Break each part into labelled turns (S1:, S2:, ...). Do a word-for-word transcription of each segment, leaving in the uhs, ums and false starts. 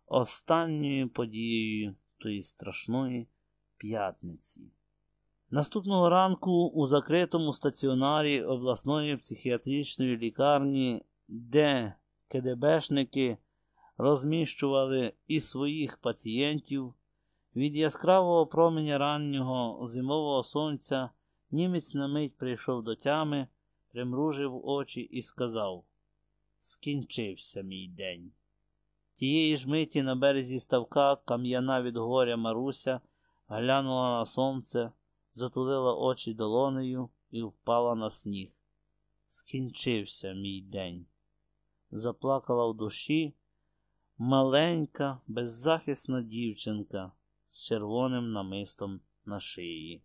S1: останньою подією тої страшної п'ятниці. Наступного ранку у закритому стаціонарі обласної психіатричної лікарні, де КДБшники розміщували і своїх пацієнтів, від яскравого променя раннього зимового сонця німець на мить прийшов до тями, примружив очі і сказав: «Скінчився мій день». Тієї ж миті на березі ставка кам'яна від горя Маруся глянула на сонце, затулила очі долонею і впала на сніг. «Скінчився мій день», заплакала в душі маленька, беззахисна дівчинка з червоним намистом на шиї.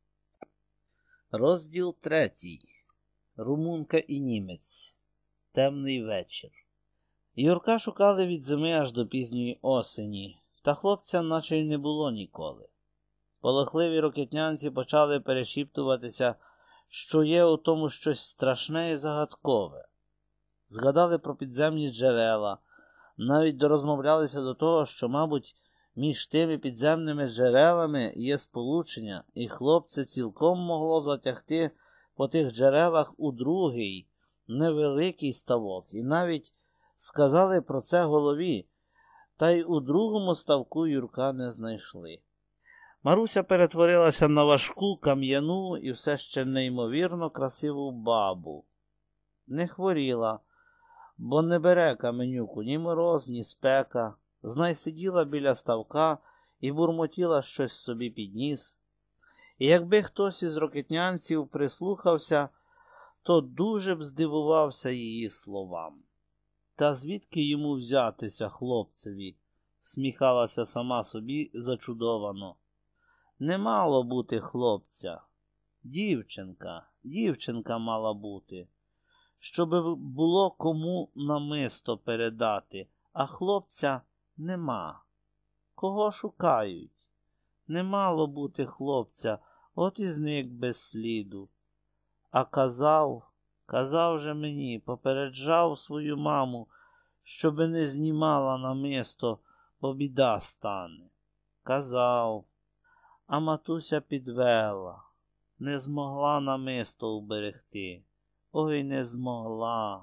S1: Розділ третій. Румунка і німець. Темний вечір. Юрка шукали від зими аж до пізньої осені, та хлопця наче й не було ніколи. Полохливі рокетнянці почали перешіптуватися, що є у тому щось страшне і загадкове. Згадали про підземні джерела, навіть дорозмовлялися до того, що, мабуть, між тими підземними джерелами є сполучення, і хлопця цілком могло затягти по тих джерелах у другий, невеликий ставок, і навіть сказали про це голові, та й у другому ставку Юрка не знайшли. Маруся перетворилася на важку, кам'яну і все ще неймовірно красиву бабу. Не хворіла, бо не бере каменюку ні мороз, ні спека, знай сиділа біля ставка і бурмотіла щось собі під ніс. І якби хтось із рокетнянців прислухався, то дуже б здивувався її словам. Та звідки йому взятися, хлопцеві? Сміхалася сама собі зачудовано. Не мало бути хлопця. Дівчинка, дівчинка мала бути. Щоб було кому намисто передати, а хлопця нема. Кого шукають? Не мало бути хлопця, от і зник без сліду. А казав, казав же мені, попереджав свою маму, щоби не знімала намисто, бо біда стане. Казав. А матуся підвела, не змогла намисто уберегти. Ой, не змогла.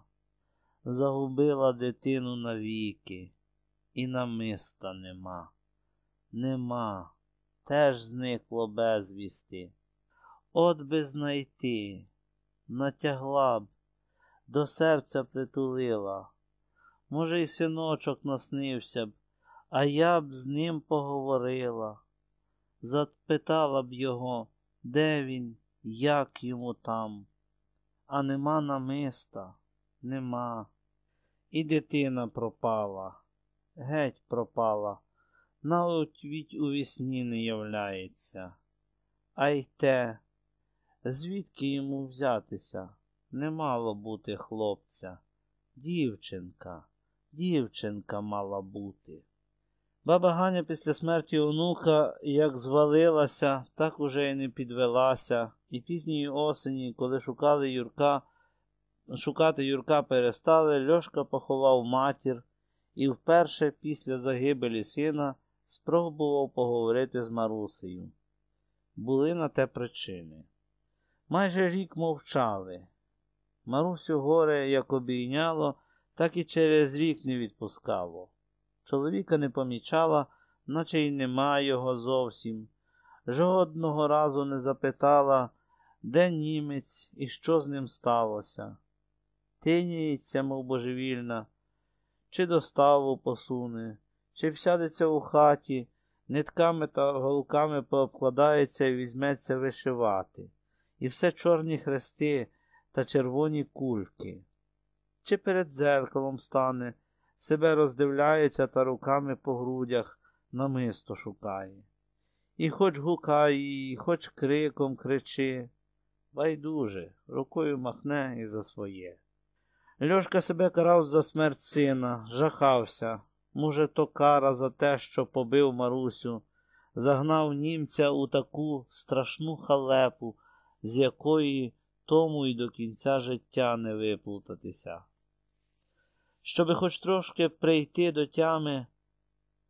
S1: Загубила дитину навіки. І намиста нема. Нема. Теж зникло безвісти. От би знайти. Натягла б, до серця притулила. Може, й синочок наснився б, а я б з ним поговорила. Запитала б його, де він, як йому там. А нема намиста, нема. І дитина пропала, геть пропала, навіть у вісні не являється. А й те, звідки йому взятися? Не мало бути хлопця. Дівчинка, дівчинка мала бути. Баба Ганя після смерті онука як звалилася, так уже й не підвелася. І пізньої осені, коли шукали Юрка, шукати Юрка перестали, Льошка поховав матір і вперше після загибелі сина спробував поговорити з Марусею. Були на те причини. Майже рік мовчали. Марусю горе як обійняло, так і через рік не відпускало. Чоловіка не помічала, наче й нема його зовсім. Жодного разу не запитала, де німець і що з ним сталося. Тиняється, мов божевільна, чи до ставу посуне, чи всядеться у хаті, нитками та голками пообкладається і візьметься вишивати. І все чорні хрести та червоні кульки. Чи перед дзеркалом стане, себе роздивляється та руками по грудях намисто шукає. І хоч гукає її, хоч криком кричи, байдуже, рукою махне і за своє. Льошка себе карав за смерть сина, жахався. Може, то кара за те, що побив Марусю, загнав німця у таку страшну халепу, з якої тому й до кінця життя не виплутатися. Щоби хоч трошки прийти до тями,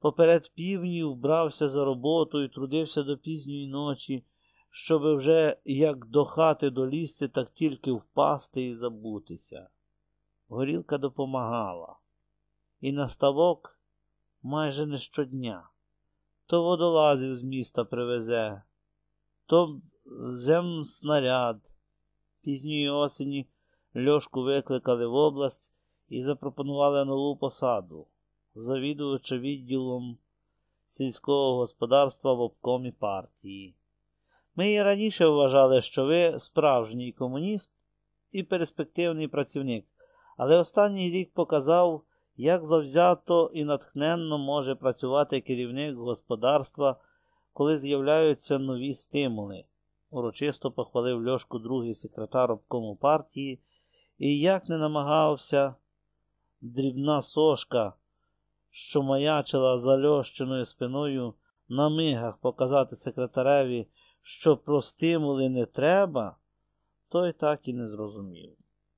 S1: поперед півдні вбрався за роботу і трудився до пізньої ночі, щоби вже як до хати долізти, так тільки впасти і забутися. Горілка допомагала. І на ставок майже не щодня. То водолазів з міста привезе, то земснаряд. Пізньої осені Льошку викликали в область і запропонували нову посаду – завідувача відділом сільського господарства в обкомі партії. Ми і раніше вважали, що ви справжній комуніст і перспективний працівник, але останній рік показав, як завзято і натхненно може працювати керівник господарства, коли з'являються нові стимули. Урочисто похвалив Льошку другий секретар обкому партії, і як не намагався дрібна сошка, що маячила за Льощиною спиною, на мигах показати секретареві, що про стимули не треба, той так і не зрозумів.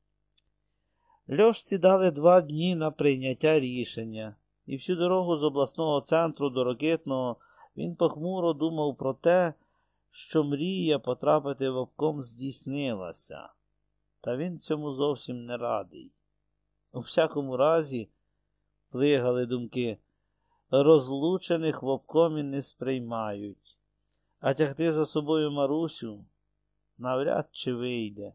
S1: Льошці дали два дні на прийняття рішення, і всю дорогу з обласного центру до Рокитного він похмуро думав про те, що мрія потрапити в обком здійснилася. Та він цьому зовсім не радий. У всякому разі, плигали думки, розлучених в обкомі не сприймають, а тягти за собою Марусю навряд чи вийде.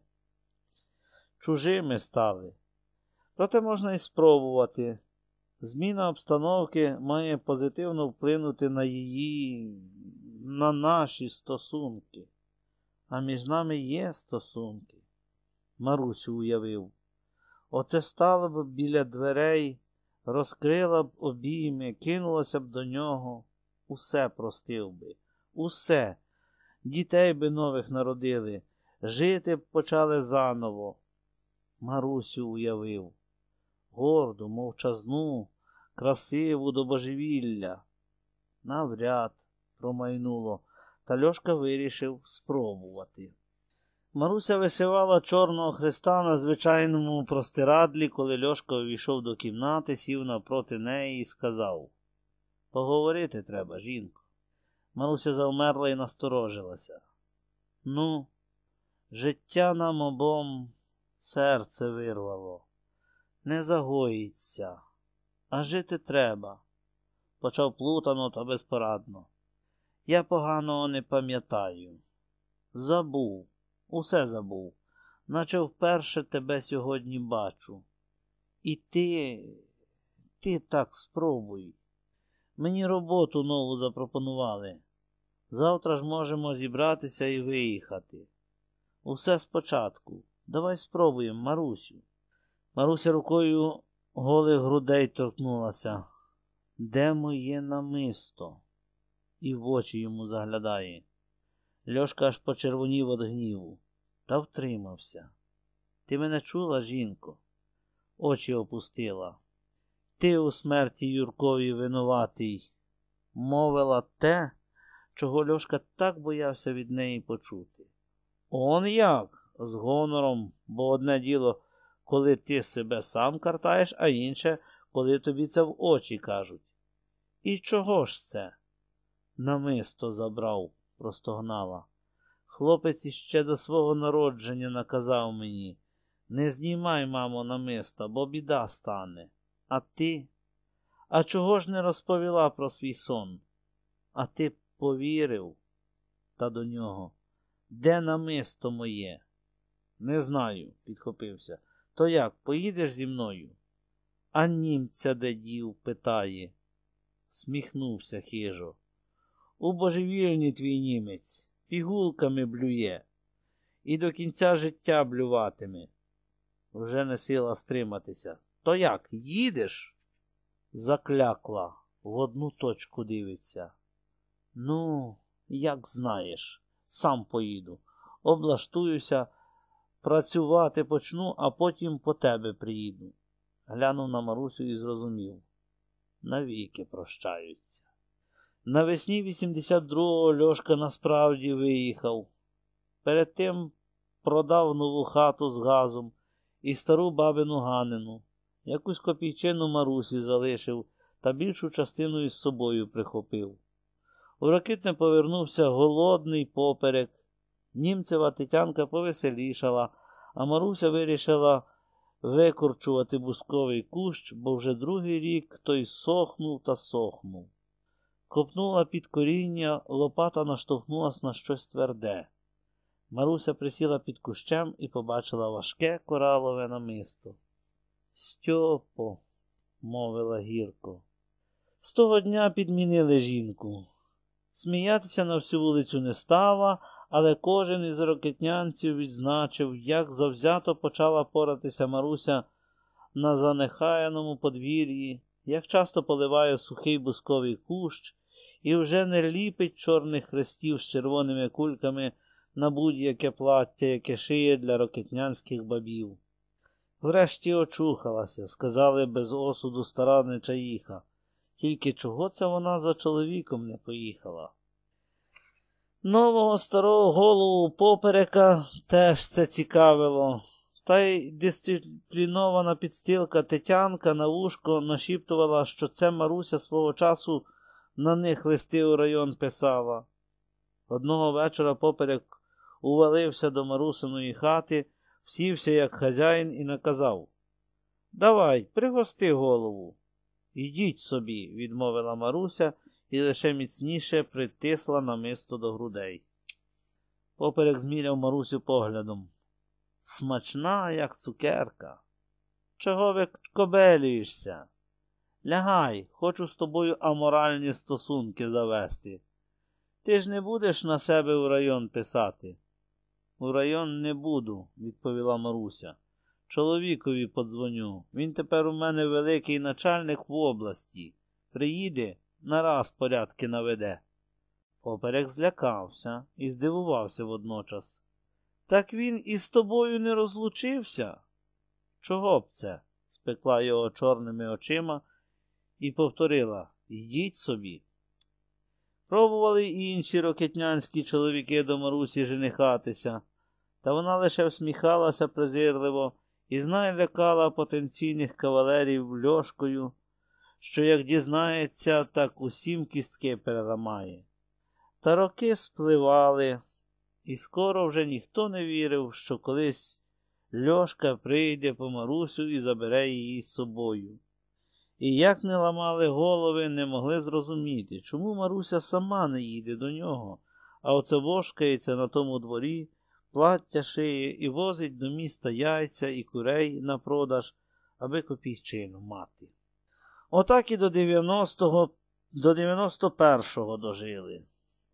S1: Чужими стали. Проте можна і спробувати. Зміна обстановки має позитивно вплинути на її, на наші стосунки. А між нами є стосунки. Марусю уявив. Оце стала б біля дверей, розкрила б обійми, кинулася б до нього. Усе простив би. Усе. Дітей би нових народили. Жити б почали заново. Марусю уявив. Горду, мовчазну, красиву до божевілля. Навряд промайнуло, та Льошка вирішив спробувати. Маруся висівала Чорного Христа на звичайному простирадлі, коли Льошка увійшов до кімнати, сів навпроти неї і сказав: «Поговорити треба, жінко». Маруся завмерла і насторожилася. «Ну, життя нам обом серце вирвало. Не загоїться, а жити треба», – почав плутано та безпорадно. «Я поганого не пам'ятаю. Забув, усе забув, наче вперше тебе сьогодні бачу. І ти, ти так спробуй. Мені роботу нову запропонували. Завтра ж можемо зібратися і виїхати. Усе спочатку. Давай спробуємо, Марусю». Маруся рукою голих грудей торкнулася. «Де моє намисто?» І в очі йому заглядає. Льошка аж почервонів від гніву. Та втримався. «Ти мене чула, жінко?» Очі опустила. «Ти у смерті Юркові винуватий», – мовила те, чого Льошка так боявся від неї почути. «Он як?» – з гонором, бо одне діло, коли ти себе сам картаєш, а інше, коли тобі це в очі кажуть. «І чого ж це?» «Намисто забрав», – простогнала. «Хлопець іще до свого народження наказав мені: не знімай, мамо, намиста, бо біда стане. А ти? А чого ж не розповіла про свій сон? А ти повірив?» Та до нього: «Де намисто моє?» «Не знаю», – підхопився. «То як, поїдеш зі мною?» «А німця де дів?» – питає. Сміхнувся хижо. «У божевільні твій німець, пігулками блює, і до кінця життя блюватиме». Вже не сила стриматися. «То як, їдеш?» Заклякла, в одну точку дивиться. «Ну, як знаєш, сам поїду, облаштуюся, працювати почну, а потім по тебе приїду». Глянув на Марусю і зрозумів. Навіки прощаються. Навесні вісімдесят другого Льошка насправді виїхав. Перед тим продав нову хату з газом і стару бабину Ганину. Якусь копійчину Марусі залишив, та більшу частину із собою прихопив. У Рокитне повернувся голодний поперек. Німцева Тетянка повеселішала, а Маруся вирішила викорчувати бусковий кущ, бо вже другий рік той сохнув та сохнув. Копнула під коріння, лопата наштовхнулась на щось тверде. Маруся присіла під кущем і побачила важке коралове намисто. «Стьопо», – мовила гірко. З того дня підмінили жінку. Сміятися на всю вулицю не стала, але кожен із рокитнянців відзначив, як завзято почала поратися Маруся на занехаяному подвір'ї, як часто поливає сухий бусковий кущ і вже не ліпить чорних хрестів з червоними кульками на будь-яке плаття, яке шиє для рокитнянських бабів. Врешті очухалася, сказали без осуду стара нечаїха. Тільки чого це вона за чоловіком не поїхала? Нового старого голову поперека теж це цікавило. Та й дисциплінована підстилка Тетянка на вушко нашіптувала, що це Маруся свого часу на них листи у район писала. Одного вечора поперек увалився до Марусиної хати, всівся як хазяїн і наказав: «Давай, пригости голову». «Ідіть собі», – відмовила Маруся і лише міцніше притисла намисто до грудей. Поперек зміряв Марусю поглядом. «Смачна, як цукерка. Чого ви кобелюєшся? Лягай, хочу з тобою аморальні стосунки завести. Ти ж не будеш на себе у район писати?» «У район не буду», – відповіла Маруся. «Чоловікові подзвоню. Він тепер у мене великий начальник в області. Приїде, нараз порядки наведе». Поперек злякався і здивувався водночас. «Так він із тобою не розлучився?» «Чого б це?» – спекла його чорними очима і повторила: «Йдіть собі». Пробували і інші рокитнянські чоловіки до Марусі женихатися, та вона лише всміхалася презирливо і знай лякала потенційних кавалерів Льошкою, що як дізнається, так усім кістки переламає. Та роки спливали, і скоро вже ніхто не вірив, що колись Льошка прийде по Марусю і забере її з собою. І як не ламали голови, не могли зрозуміти, чому Маруся сама не їде до нього, а оце вошкається на тому дворі, плаття шиє і возить до міста яйця і курей на продаж, аби копійчину мати. Отак і до дев'яностого, до дев'яносто першого дожили.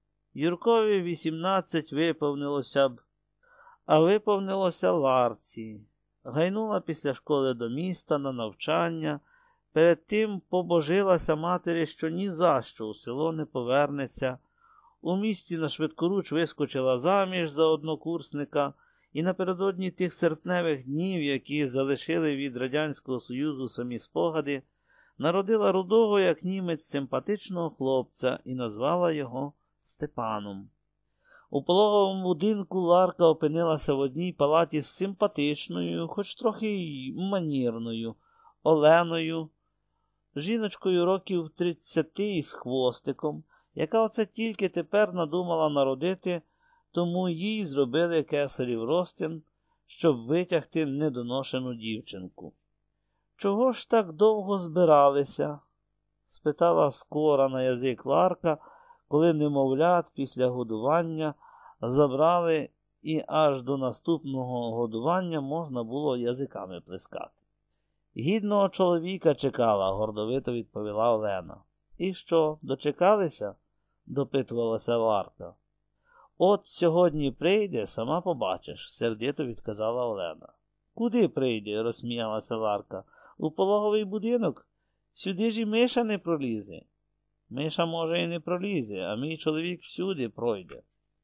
S1: Юркові вісімнадцять виповнилося б, а виповнилося Ларці. Гайнула після школи до міста на навчання, перед тим побожилася матері, що ні за що у село не повернеться. У місті на швидкоруч вискочила заміж за однокурсника, і напередодні тих серпневих днів, які залишили від Радянського Союзу самі спогади, народила рудого, як німець, симпатичного хлопця і назвала його Степаном. У пологовому будинку Ларка опинилася в одній палаті з симпатичною, хоч трохи й манірною, Оленою, жіночкою років тридцяти із хвостиком, яка оце тільки тепер надумала народити, тому їй зробили кесарів розтин, щоб витягти недоношену дівчинку. «Чого ж так довго збиралися?» – спитала скора на язик Ларка, коли немовлят після годування забрали і аж до наступного годування можна було язиками плескати. «Гідного чоловіка чекала», – гордовито відповіла Олена. «І що, дочекалися?» – допитувалася Ларка. «От сьогодні прийде, сама побачиш», – сердито відказала Олена. «Куди прийде?» – розсміялася Ларка. «У пологовий будинок? Сюди ж і Миша не пролізе». «Миша, може, і не пролізе, а мій чоловік всюди пройде».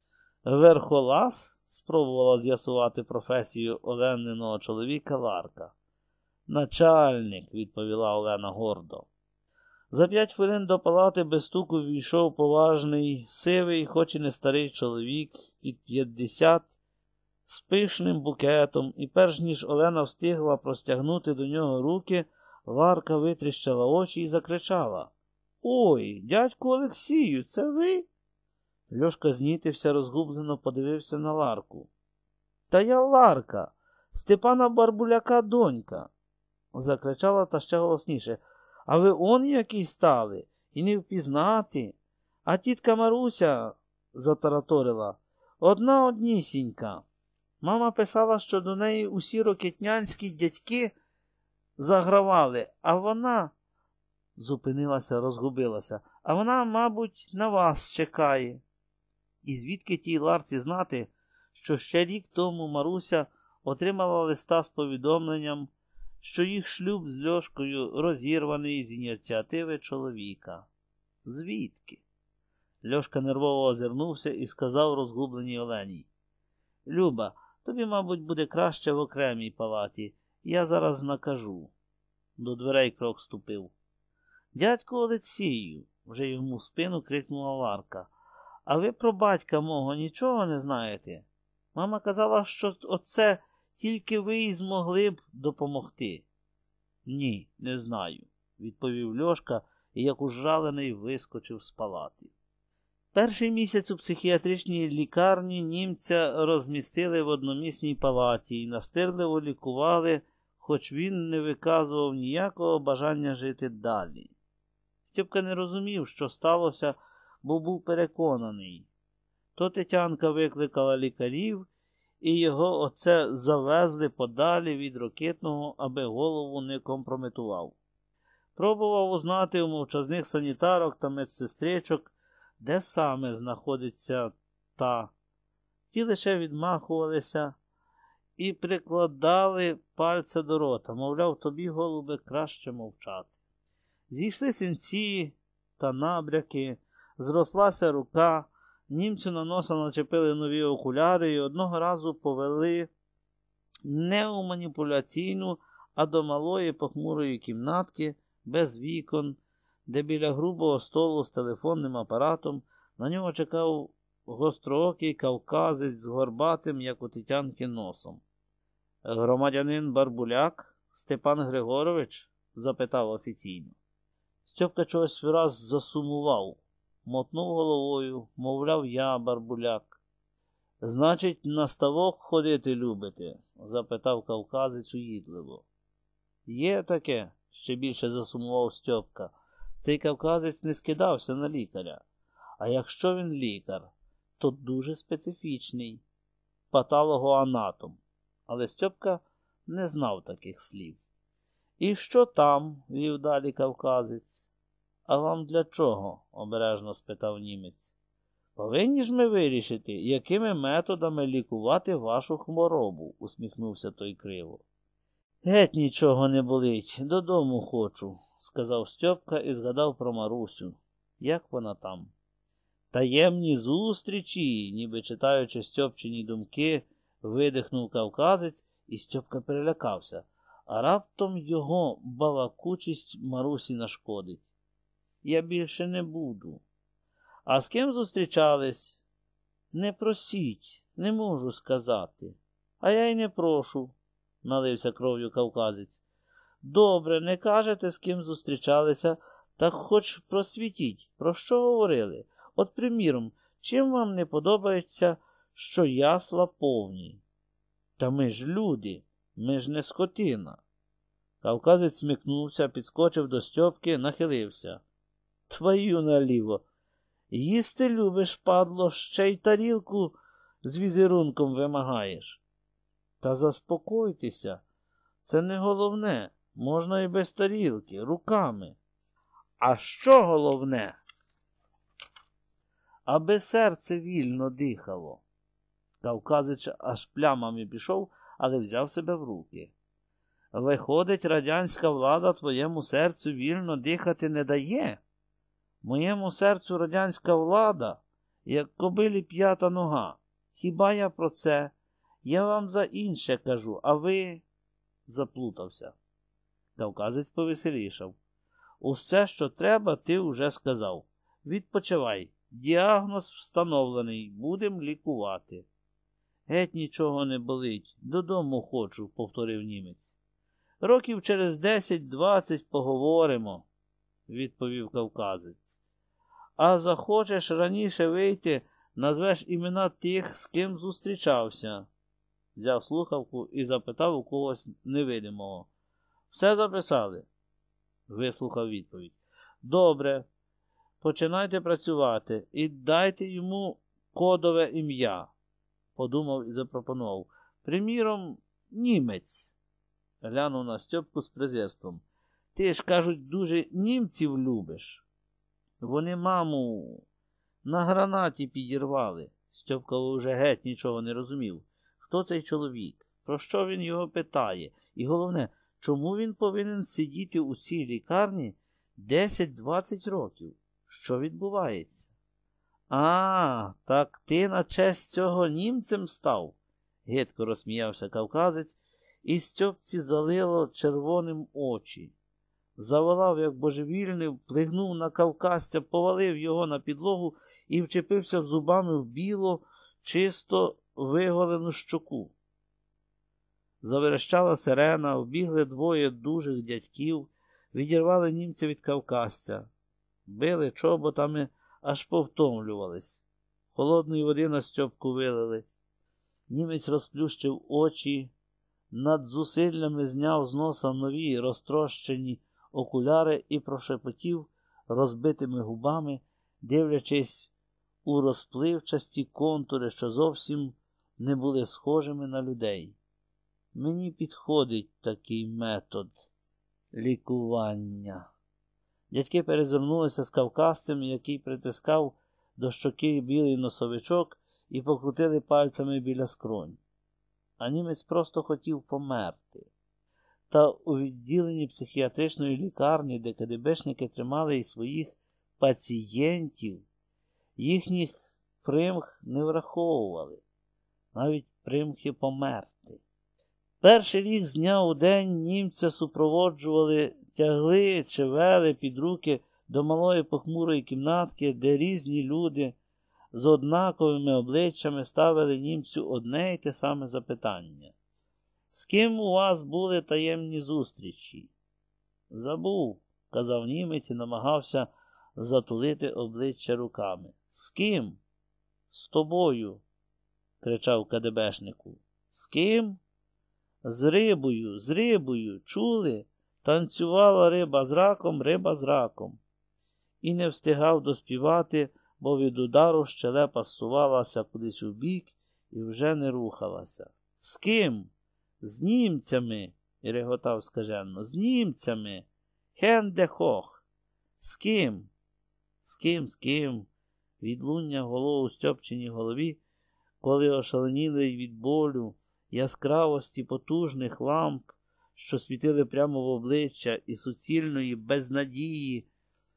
S1: «Верхолаз?» – спробувала з'ясувати професію Олениного чоловіка Ларка. «Начальник», – відповіла Олена гордо. За п'ять хвилин до палати без стуку війшов поважний, сивий, хоч і не старий чоловік, під п'ятдесят, з пишним букетом, і перш ніж Олена встигла простягнути до нього руки, Варка витріщила очі і закричала: «Ой, дядьку Олексію, це ви?» Льошка знітився, розгублено подивився на Ларку. «Та я Ларка, Степана Барбуляка донька!» Закричала та ще голосніше: «А ви он який стали, і не впізнати!» А тітка Маруся затараторила: «Одна однісінька. Мама писала, що до неї усі рокетнянські дядьки загравали, а вона...» Зупинилася, розгубилася. «А вона, мабуть, на вас чекає». І звідки тій Ларці знати, що ще рік тому Маруся отримала листа з повідомленням, що їх шлюб з Льошкою розірваний з ініціативи чоловіка? Звідки? Льошка нервово озирнувся і сказав розгубленій Оленій: «Люба, тобі, мабуть, буде краще в окремій палаті. Я зараз накажу». До дверей крок ступив. «Дядьку Олексію», — вже йому в спину крикнула Ларка, «а ви про батька мого нічого не знаєте? Мама казала, що оце тільки ви й змогли б допомогти». «Ні, не знаю», — відповів Льошка і, як ужалений, вискочив з палати. Перший місяць у психіатричній лікарні німця розмістили в одномісній палаті і настирливо лікували, хоч він не виказував ніякого бажання жити далі. Стьопка не розумів, що сталося, бо був переконаний. То Тетянка викликала лікарів, і його оце завезли подалі від Рокитного, аби голову не компрометував. Пробував узнати у мовчазних санітарок та медсестричок, де саме знаходиться та. Ті лише відмахувалися і прикладали пальця до рота, мовляв, тобі, голубе, краще мовчати. Зійшли синці та набряки, зрослася рука, німцю на носа начепили нові окуляри і одного разу повели не у маніпуляційну, а до малої похмурої кімнатки, без вікон, де біля грубого столу з телефонним апаратом на нього чекав гостроокий кавказець з горбатим, як у Тетянки, носом. «Громадянин Барбуляк Степан Григорович?» – запитав офіційно. Стьопка чогось враз засумував, мотнув головою, мовляв, я Барбуляк. «Значить, на ставок ходити любите?» – запитав кавказець уїдливо. «Є таке», – ще більше засумував Стьопка. Цей кавказець не скидався на лікаря. А якщо він лікар, то дуже специфічний, патологоанатом. Але Стьопка не знав таких слів. «І що там?» – вів далі кавказець. «А вам для чого?» – обережно спитав німець. «Повинні ж ми вирішити, якими методами лікувати вашу хворобу», – усміхнувся той криво. «Геть нічого не болить, додому хочу», – сказав Стьопка і згадав про Марусю. Як вона там? «Таємні зустрічі», ніби читаючи Стьопчині думки, видихнув кавказець, і Стьопка перелякався. А раптом його балакучість Марусі нашкодить. «Я більше не буду». «А з ким зустрічались?» «Не просіть, не можу сказати». «А я й не прошу», – налився кров'ю кавказець. «Добре, не кажете, з ким зустрічалися, так хоч просвітіть, про що говорили? От, приміром, чим вам не подобається, що ясла повні?» «Та ми ж люди, ми ж не скотина». Кавказець смикнувся, підскочив до Стьопки, нахилився. «Твою наліво! Їсти любиш, падло, ще й тарілку з візерунком вимагаєш». «Та заспокойтеся, це не головне, можна і без тарілки, руками». «А що головне?» «Аби серце вільно дихало». Кавказець аж плямами пішов, але взяв себе в руки. «Виходить, радянська влада твоєму серцю вільно дихати не дає? Моєму серцю радянська влада, як кобилі п'ята нога. Хіба я про це? Я вам за інше кажу, а ви...» Заплутався. Кавказець повеселішав. «Усе, що треба, ти вже сказав. Відпочивай. Діагноз встановлений. Будем лікувати». «Геть нічого не болить. Додому хочу», – повторив німець. Років через десять-двадцять поговоримо, відповів кавказець. А захочеш раніше вийти, назвеш імена тих, з ким зустрічався. Взяв слухавку і запитав у когось невидимого. Все записали? Вислухав відповідь. Добре, починайте працювати і дайте йому кодове ім'я. Подумав і запропонував. Приміром, німець. Глянув на Стьопку з презирством. Ти ж, кажуть, дуже німців любиш. Вони маму на гранаті підірвали. Стьопка вже геть нічого не розумів. Хто цей чоловік? Про що він його питає? І головне, чому він повинен сидіти у цій лікарні десять-двадцять років? Що відбувається? А, так ти на честь цього німцем став? Гидко розсміявся кавказець, і Стьопці залило червоним очі. Заволав, як божевільний, вплигнув на кавказця, повалив його на підлогу і вчепився зубами в біло, чисто виголену щоку. Заверещала сирена, вбігли двоє дужих дядьків, відірвали німця від кавказця. Били чоботами, аж повтомлювались. Холодної води на Стьопку вилили. Німець розплющив очі, над зусиллями зняв з носа нові розтрощені окуляри і прошепотів розбитими губами, дивлячись у розпливчасті контури, що зовсім не були схожими на людей. Мені підходить такий метод лікування. Дядьки перезирнулися з кавказцем, який притискав до щоки білий носовичок, і покрутили пальцями біля скронь. А німець просто хотів померти. Та у відділенні психіатричної лікарні, де КДБшники тримали і своїх пацієнтів, їхніх примх не враховували, навіть примхи померти. Перший рік з дня у день німця супроводжували, тягли чи вели під руки до малої похмурої кімнатки, де різні люди з однаковими обличчями ставили німцю одне й те саме запитання. З ким у вас були таємні зустрічі? Забув, казав німець і намагався затулити обличчя руками. З ким? З тобою, кричав КДБшнику. З ким? З рибою, з рибою, чули? Танцювала риба з раком, риба з раком. І не встигав доспівати, бо від удару щелепа зсувалася кудись у бік і вже не рухалася. З ким? З німцями, і реготав скаженно. З німцями. Хенде хох. З ким? З ким, з ким? Відлуння голов у Стьопчиній голові, коли ошаленіли від болю, яскравості потужних ламп, що світили прямо в обличчя, і суцільної безнадії,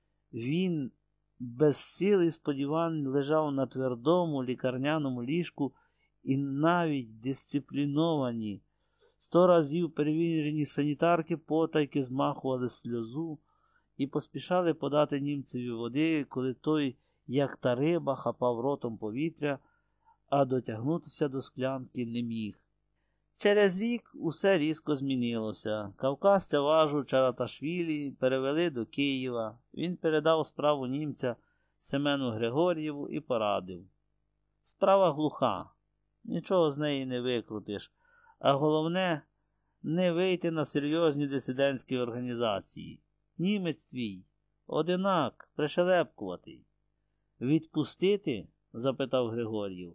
S1: він без сил і сподівань лежав на твердому лікарняному ліжку, і навіть дисципліновані, сто разів перевірені санітарки потайки змахували сльозу і поспішали подати німцеві води, коли той, як та риба, хапав ротом повітря, а дотягнутися до склянки не міг. Через рік усе різко змінилося. Кавказця Важу Чараташвілі перевели до Києва. Він передав справу німця Семену Григор'єву і порадив. Справа глуха, нічого з неї не викрутиш, а головне – не вийти на серйозні дисидентські організації. Німець твій, одинак, пришелепкуватий. Відпустити? – запитав Григор'єв.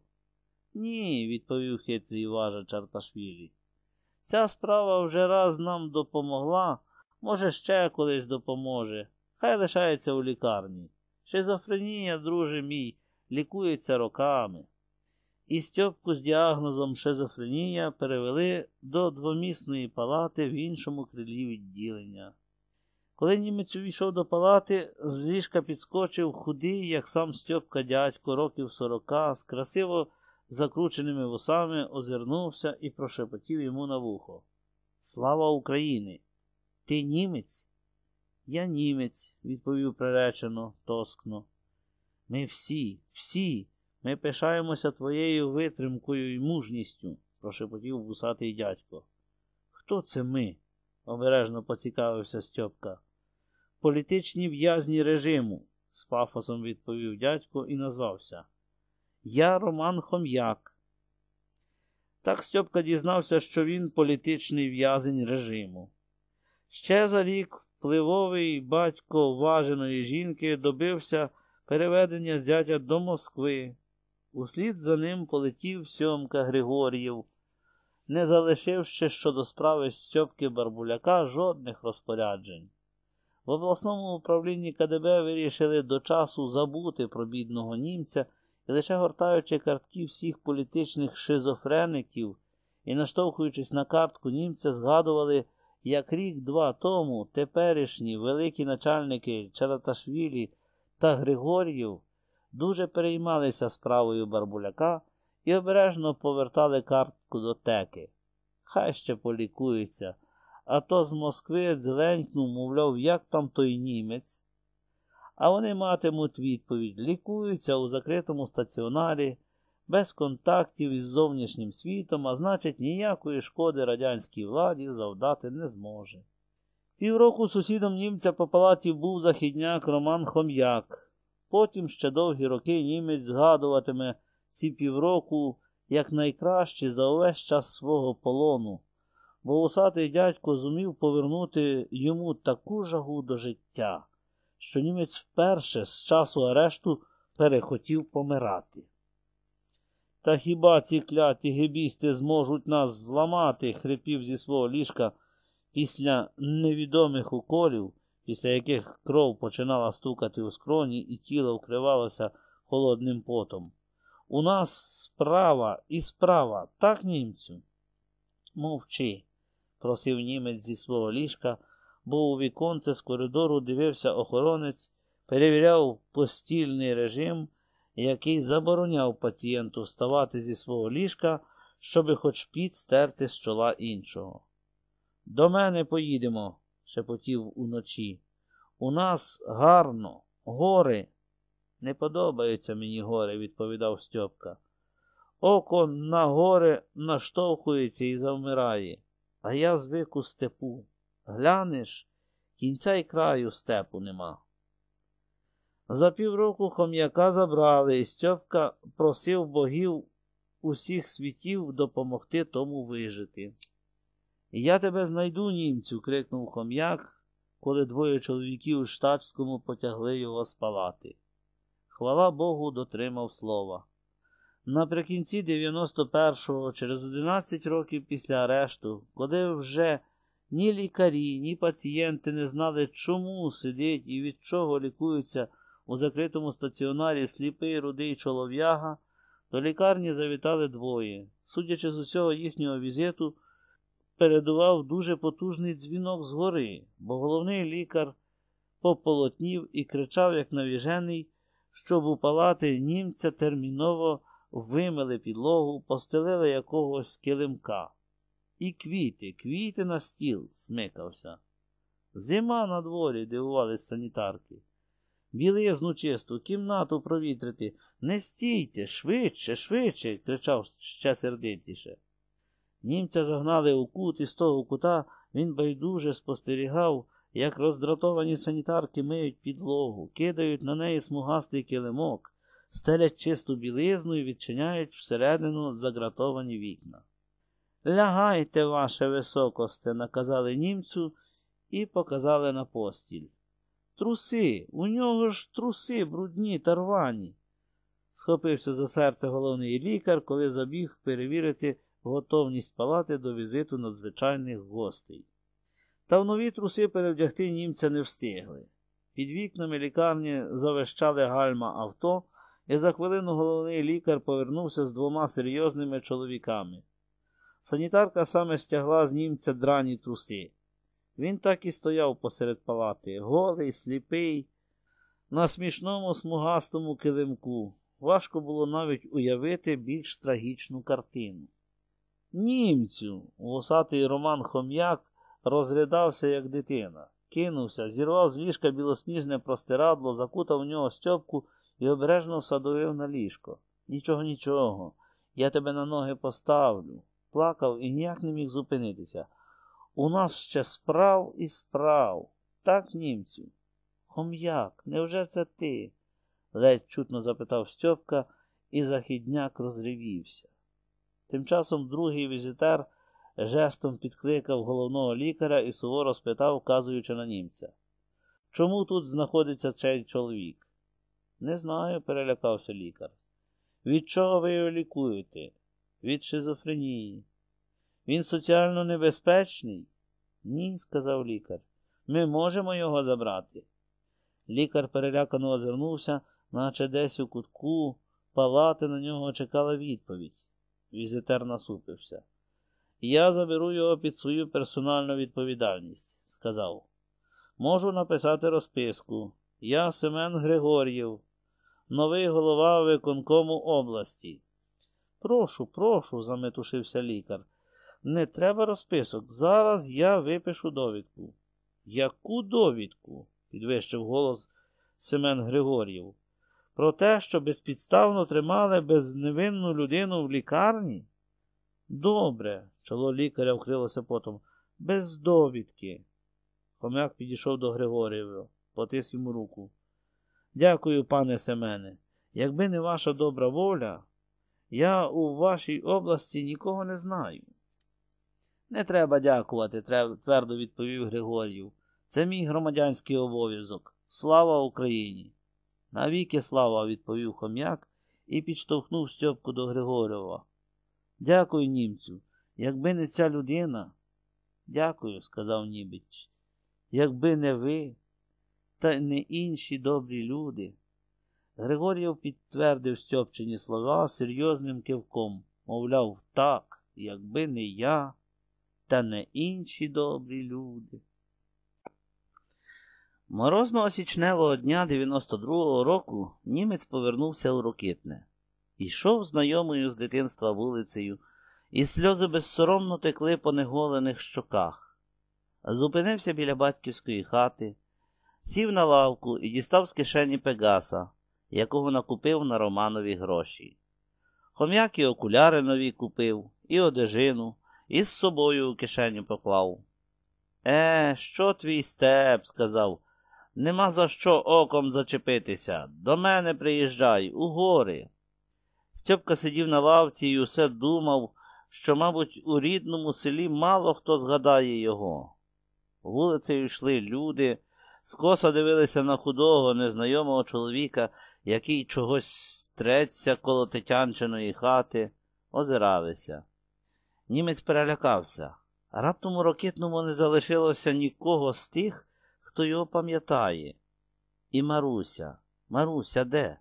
S1: Ні, відповів хитрий Важа Чарташвілі. Ця справа вже раз нам допомогла, може ще колись допоможе. Хай лишається у лікарні. Шизофренія, друже мій, лікується роками. І Стьопку з діагнозом шизофренія перевели до двомісної палати в іншому крилі відділення. Коли німець увійшов до палати, з ліжка підскочив худий, як сам Стьопка дядько, років сорока, з красиво закрученими вусами, озирнувся і прошепотів йому на вухо. Слава Україні! Ти німець? Я німець, відповів приречено, тоскно. Ми всі, всі, ми пишаємося твоєю витримкою і мужністю, прошепотів вусатий дядько. Хто це ми? обережно поцікавився Стьопка. Політичні в'язні режиму, з пафосом відповів дядько і назвався. Я Роман Хом'як. Так Стьопка дізнався, що він політичний в'язень режиму. Ще за рік впливовий батько важеної жінки добився переведення зятя до Москви. Услід за ним полетів Сьомка Григор'єв, не залишивши щодо справи Стьопки Барбуляка жодних розпоряджень. В обласному управлінні ка де бе вирішили до часу забути про бідного німця і лише гортаючи картки всіх політичних шизофреників і наштовхуючись на картку німця, згадували, як рік-два тому теперішні великі начальники Чараташвілі та Григор'єв дуже переймалися справою Барбуляка і обережно повертали картку до теки. Хай ще полікується, а то з Москви дзеленькнув, мовляв, як там той німець. А вони матимуть відповідь: лікуються у закритому стаціонарі, без контактів із зовнішнім світом, а значить, ніякої шкоди радянській владі завдати не зможе. Півроку сусідом німця по палаті був західняк Роман Хом'як. Потім ще довгі роки німець згадуватиме ці півроку як найкращі за увесь час свого полону, бо вусатий дядько зумів повернути йому таку жагу до життя, що німець вперше з часу арешту перехотів помирати. «Та хіба ці кляті гебісти зможуть нас зламати?» — хрипів зі свого ліжка після невідомих уколів, після яких кров починала стукати у скроні і тіло вкривалося холодним потом. «У нас справа і справа, так, німцю?» «Мовчи», — просив німець зі свого ліжка, бо у віконце з коридору дивився охоронець, перевіряв постільний режим, який забороняв пацієнту вставати зі свого ліжка, щоби хоч піт стерти з чола іншого. «До мене поїдемо», — шепотів уночі. «У нас гарно, гори». «Не подобаються мені гори», — відповідав Стьопка. «Око на гори наштовхується і завмирає, а я звик у степу. Глянеш, кінця й краю степу нема». За півроку Хом'яка забрали, і Стьопка просив богів усіх світів допомогти тому вижити. «Я тебе знайду, німцю!» — крикнув Хом'як, коли двоє чоловіків у штатському потягли його з палати. Хвала Богу, дотримав слова. Наприкінці дев'яносто першого, через одинадцять років після арешту, коли вже ні лікарі, ні пацієнти не знали, чому сидить і від чого лікуються у закритому стаціонарі сліпий рудий чолов'яга, до лікарні завітали двоє. Судячи з усього їхнього візиту, передував дуже потужний дзвінок згори, бо головний лікар пополотнів і кричав, як навіжений, щоб у палати німця терміново вимили підлогу, постелили якогось килимка. І квіти, квіти на стіл, смикався. «Зима на дворі», — дивувались санітарки. «Білизну чисту, кімнату провітрити. Не стійте, швидше, швидше», — кричав ще сердитіше. Німця загнали у кут, і з того кута він байдуже спостерігав, як роздратовані санітарки миють підлогу, кидають на неї смугастий килимок, стелять чисту білизну і відчиняють всередину загратовані вікна. «Лягайте, ваше високосте», — наказали німцю і показали на постіль. «Труси, у нього ж труси брудні та рвані», — схопився за серце головний лікар, коли забіг перевірити готовність палати до візиту надзвичайних гостей. Та в нові труси перевдягти німця не встигли. Під вікнами лікарні завищали гальма авто, і за хвилину головний лікар повернувся з двома серйозними чоловіками. Санітарка саме стягла з німця драні труси. Він так і стояв посеред палати, голий, сліпий, на смішному смугастому килимку. Важко було навіть уявити більш трагічну картину. «Німцю!» — вусатий Роман Хом'як розридався, як дитина. Кинувся, зірвав з ліжка білосніжне простирадло, закутав в нього Стьопку і обережно всадовив на ліжко. «Нічого, нічого, я тебе на ноги поставлю». Плакав і ніяк не міг зупинитися. У нас ще справ і справ. Так, німцю? Хом'як, невже це ти? Ледь чутно запитав Стьопка, і західняк розревівся. Тим часом другий візитер жестом підкликав головного лікаря і суворо спитав, вказуючи на німця. Чому тут знаходиться цей чоловік? Не знаю, перелякався лікар. Від чого ви його лікуєте? Від шизофренії. Він соціально небезпечний? Ні, сказав лікар. Ми можемо його забрати. Лікар перелякано озирнувся, наче десь у кутку палати на нього чекала відповідь. Візитер насупився. Я заберу його під свою персональну відповідальність, сказав. Можу написати розписку. Я Семен Григор'єв, новий голова виконкому області. Прошу, прошу, заметушився лікар. Не треба розписок. Зараз я випишу довідку. Яку довідку? Підвищив голос Семен Григор'єв. Про те, що безпідставно тримали безневинну людину в лікарні? Добре, чоло лікаря вкрилося потом. Без довідки. Хом'як підійшов до Григор'єва, потис йому руку. Дякую, пане Семене. Якби не ваша добра воля, я у вашій області нікого не знаю. Не треба дякувати, твердо відповів Григор'єв. Це мій громадянський обов'язок. Слава Україні! Навіки слава, відповів Хом'як і підштовхнув Стьопку до Григор'єва. Дякую, німцю. Якби не ця людина... Дякую, сказав німець. Якби не ви, та не інші добрі люди. Григор'єв підтвердив Стьопчині слова серйозним кивком. Мовляв, так, якби не я, та не інші добрі люди. Морозного січневого дня дев'яносто другого року німець повернувся у Рокитне. Ішов знайомою з дитинства вулицею, і сльози безсоромно текли по неголених щоках. Зупинився біля батьківської хати, сів на лавку і дістав з кишені Пегаса, якого накупив на Романові гроші. Хом'як і окуляри нові купив, і одежину, і з собою у кишеню поклав. «Е, що твій Степ?» – сказав. «Нема за що оком зачепитися. До мене приїжджай, у гори». Стьопка сидів на лавці і усе думав, що, мабуть, у рідному селі мало хто згадає його. Вулицею йшли люди, скоса дивилися на худого, незнайомого чоловіка, який чогось треться коло Тетянчиної хати, озиралися. Німець перелякався. Раптом у Рокитному не залишилося нікого з тих, хто його пам'ятає. І Маруся. Маруся де?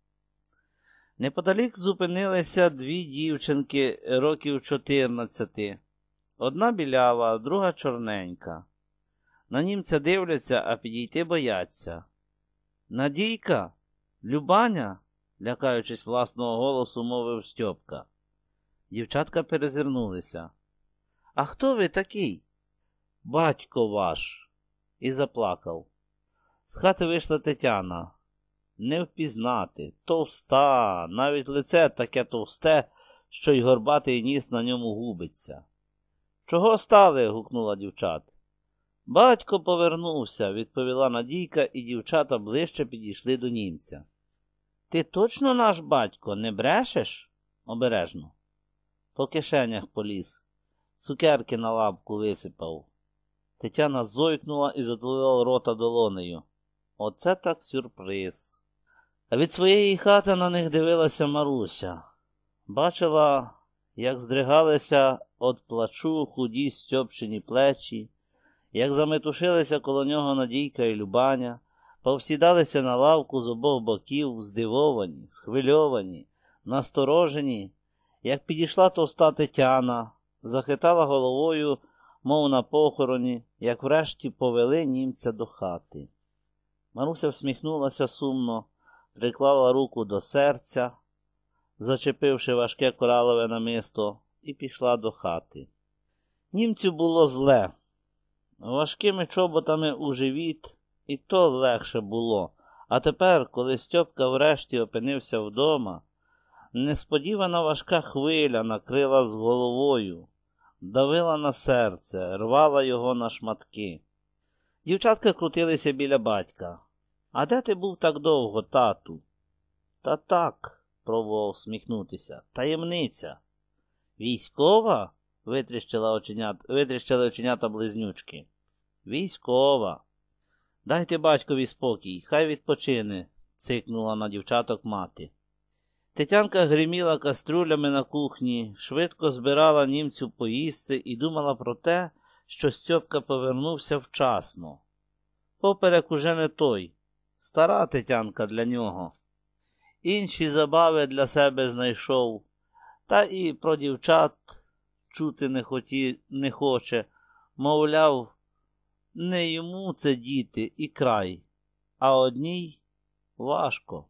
S1: Неподалік зупинилися дві дівчинки років чотирнадцяти. Одна білява, друга чорненька. На німця дивляться, а підійти бояться. «Надійка? Любаня?» – лякаючись власного голосу, мовив Стьопка. Дівчатка перезирнулися. «А хто ви такий?» «Батько ваш!» І заплакав. З хати вийшла Тетяна. Не впізнати, товста, навіть лице таке товсте, що й горбатий ніс на ньому губиться. «Чого стали?» – гукнула дівчат. «Батько повернувся», – відповіла Надійка, і дівчата ближче підійшли до німця. «Ти точно наш батько, не брешеш?» «Обережно». По кишенях поліз. Цукерки на лапку висипав. Тетяна зойкнула і затулила рота долонею. Оце так сюрприз. А від своєї хати на них дивилася Маруся. Бачила, як здригалися від плачу худі Стьопчині плечі, як заметушилися коло нього Надійка і Любаня, повсідалися на лавку з обох боків, здивовані, схвильовані, насторожені, як підійшла товста Тетяна, захитала головою, мов на похороні, як врешті повели німця до хати. Маруся всміхнулася сумно, приклала руку до серця, зачепивши важке коралове намисто, і пішла до хати. Німцю було зле. Важкими чоботами у живіт і то легше було. А тепер, коли Стьопка врешті опинився вдома, несподівана важка хвиля накрила з головою. давила на серце, рвала його на шматки. Дівчатка крутилися біля батька. «А де ти був так довго, тату?» «Та так», – пробував всміхнутися, – «таємниця». «Військова?» – витріщила оченят... витріщили оченята близнючки. «Військова». «Дайте батькові спокій, хай відпочине», – цикнула на дівчаток мати. Тетянка гриміла каструлями на кухні, швидко збирала німцю поїсти і думала про те, що Стьопка повернувся вчасно. Поперек уже не той, стара Тетянка для нього. Інші забави для себе знайшов, та і про дівчат чути не, хоті... не хоче, мовляв, не йому це діти і край, а одній важко.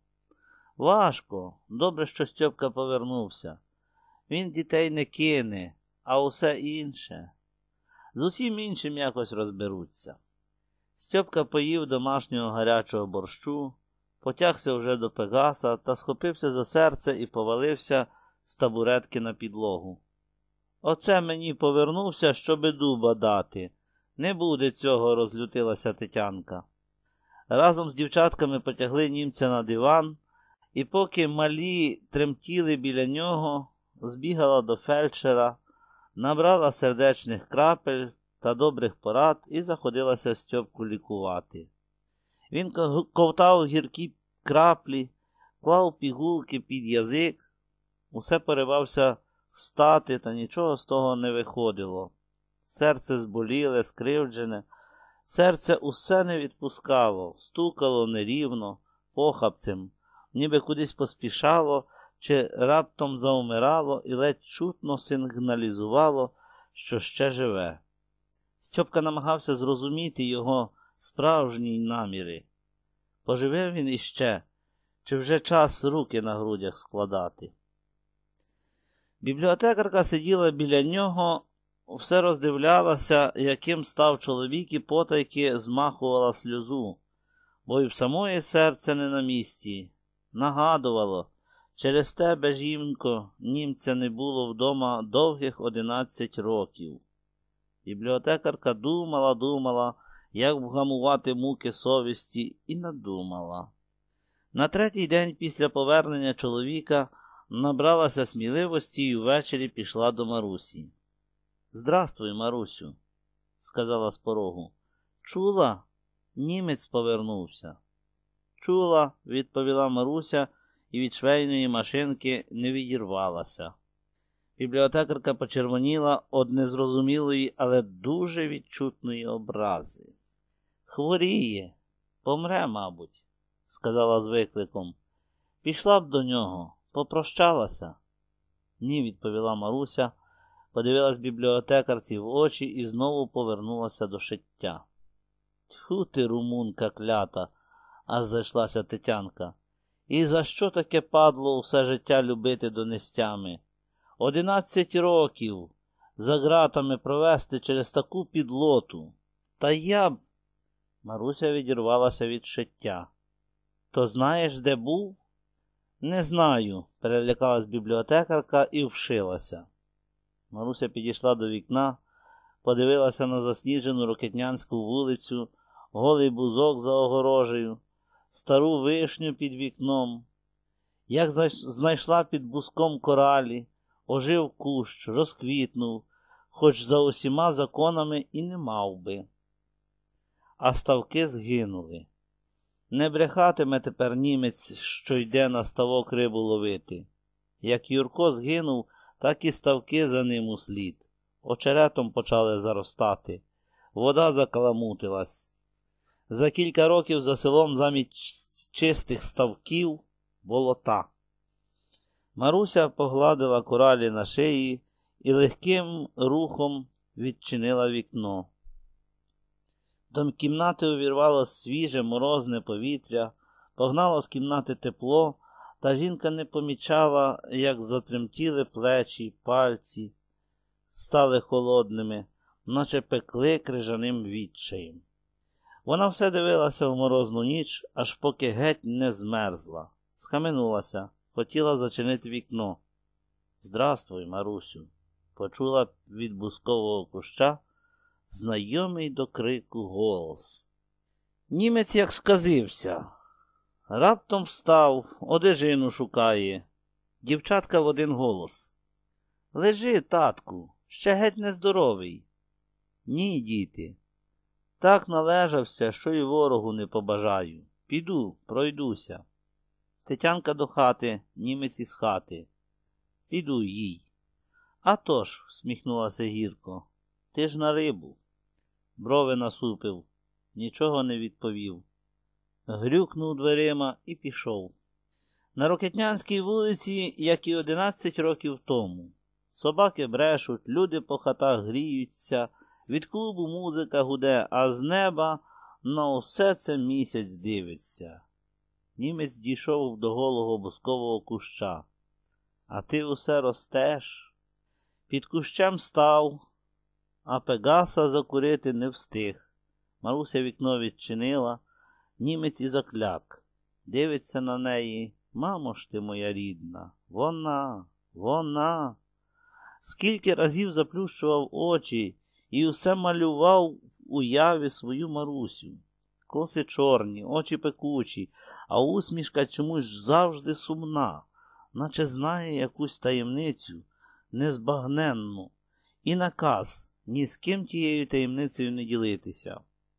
S1: Важко. Добре, що Стьопка повернувся. Він дітей не кине, а усе інше. З усім іншим якось розберуться. Стьопка поїв домашнього гарячого борщу, потягся вже до Пегаса та схопився за серце і повалився з табуретки на підлогу. «Оце мені повернувся, щоби дуба дати. Не буде цього», – розлютилася Тетянка. Разом з дівчатками потягли німця на диван, і поки малі тремтіли біля нього, збігала до фельдшера, набрала сердечних крапель та добрих порад і заходилася Стьопку лікувати. Він ковтав гіркі краплі, клав пігулки під язик, усе поривався встати, та нічого з того не виходило. Серце зболіле, скривджене, серце усе не відпускало, стукало нерівно, похапцем, ніби кудись поспішало, чи раптом заумирало і ледь чутно сигналізувало, що ще живе. Стьопка намагався зрозуміти його справжні наміри. Поживе він іще, чи вже час руки на грудях складати? Бібліотекарка сиділа біля нього, все роздивлялася, яким став чоловік, і потайки змахувала сльозу, бо й в самої серце не на місці. Нагадувало, через тебе, жінко, німця не було вдома довгих одинадцять років. Бібліотекарка думала, думала, як вгамувати муки совісті, і надумала. На третій день після повернення чоловіка набралася сміливості і ввечері пішла до Марусі. «Здравствуй, Марусю», – сказала з порогу. «Чула? Німець повернувся». «Чула», – відповіла Маруся, і від швейної машинки не відірвалася. Бібліотекарка почервоніла од незрозумілої, але дуже відчутної образи. «Хворіє, помре, мабуть», – сказала з викликом. «Пішла б до нього, попрощалася». «Ні», – відповіла Маруся, подивилась бібліотекарці в очі і знову повернулася до шиття. «Тьфу ти, румунка клята!» – аж зайшлася Тетянка. «І за що таке падло все життя любити донестями? Одинадцять років за ґратами провести через таку підлоту. Та я б...» Маруся відірвалася від шиття. «То знаєш, де був?» «Не знаю», – перелякалась бібліотекарка і вшилася. Маруся підійшла до вікна, подивилася на засніжену Рокитнянську вулицю, голий бузок за огорожею, стару вишню під вікном. Як знайшла під бузком коралі, ожив кущ, розквітнув, хоч за усіма законами і не мав би. А ставки згинули. Не брехатиме тепер німець, що йде на ставок рибу ловити. Як Юрко згинув, так і ставки за ним услід. Очеретом почали заростати. Вода закаламутилась. За кілька років за селом замість чистих ставків – болота. Маруся погладила коралі на шиї і легким рухом відчинила вікно. До кімнати увірвало свіже морозне повітря, погнало з кімнати тепло, та жінка не помічала, як затремтіли плечі, пальці, стали холодними, наче пекли крижаним відчаєм. Вона все дивилася в морозну ніч, аж поки геть не змерзла. Схаменулася, хотіла зачинити вікно. «Здравствуй, Марусю». почула від бускового куща знайомий до крику голос. Німець як сказився. Раптом встав, одежину шукає. Дівчатка в один голос. Лежи, татку, ще геть нездоровий. Ні, діти. Так належався, що й ворогу не побажаю. Піду, пройдуся. Тетянка до хати, німець із хати. Піду їй. А тож, всміхнулася гірко, ти ж на рибу. Брови насупив, нічого не відповів. Грюкнув дверима і пішов. На Рокитнянській вулиці, як і одинадцять років тому. Собаки брешуть, люди по хатах гріються, від клубу музика гуде, а з неба на усе це місяць дивиться. Німець дійшов до голого бускового куща. А ти усе ростеш? Під кущем став, а Пегаса закурити не встиг. Маруся вікно відчинила, німець і закляк. Дивиться на неї. Мамо ж ти моя рідна, вона, вона. Скільки разів заплющував очі і усе малював в уяві свою Марусю. Коси чорні, очі пекучі, а усмішка чомусь завжди сумна, наче знає якусь таємницю незбагненну, і наказ ні з ким тією таємницею не ділитися.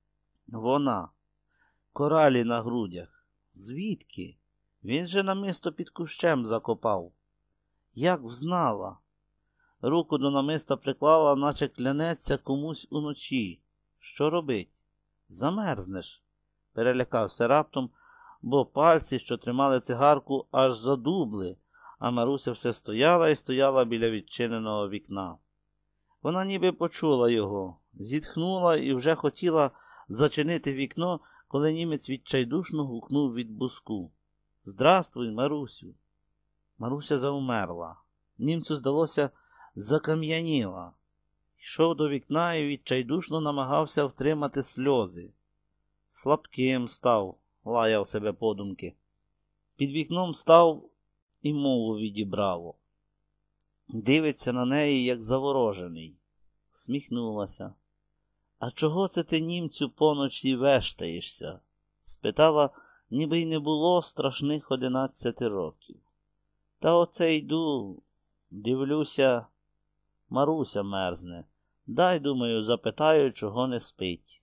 S1: Вона, коралі на грудях. Звідки? Він же намисто під кущем закопав. Як взнала? Руку до намиста приклала, наче клянеться комусь уночі. Що робить? Замерзнеш. Перелякався раптом, бо пальці, що тримали цигарку, аж задубли, а Маруся все стояла і стояла біля відчиненого вікна. Вона ніби почула його, зітхнула і вже хотіла зачинити вікно, коли німець відчайдушно гукнув від буску. «Здравствуй, Марусю!» Маруся заумерла. Німцю, здалося, закам'яніла. Йшов до вікна і відчайдушно намагався втримати сльози. Слабким став, лаяв себе подумки. Під вікном став і мову відібрало. Дивиться на неї, як заворожений. Сміхнулася. «А чого це ти, німцю, поночі вештаєшся?» Спитала, ніби й не було страшних одинадцяти років. «Та оце йду, дивлюся, Маруся мерзне. Дай, думаю, запитаю, чого не спить».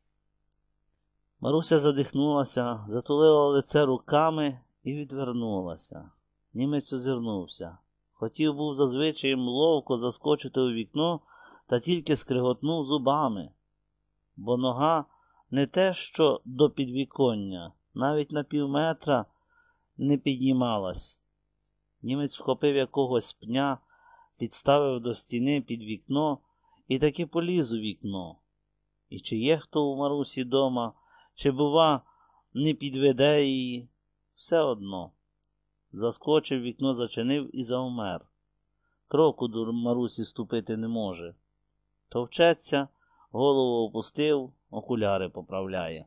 S1: Маруся задихнулася, затулила лице руками і відвернулася. Німець озирнувся. Хотів був зазвичаєм ловко заскочити у вікно, та тільки скриготнув зубами. Бо нога не те, що до підвіконня, навіть на півметра не піднімалась. Німець вхопив якогось пня, підставив до стіни під вікно і таки поліз у вікно. І чи є хто у Марусі дома, чи, бува, не підведе її, все одно. Заскочив, вікно зачинив і заумер. Кроку до Марусі ступити не може. Товчеться, голову опустив, окуляри поправляє.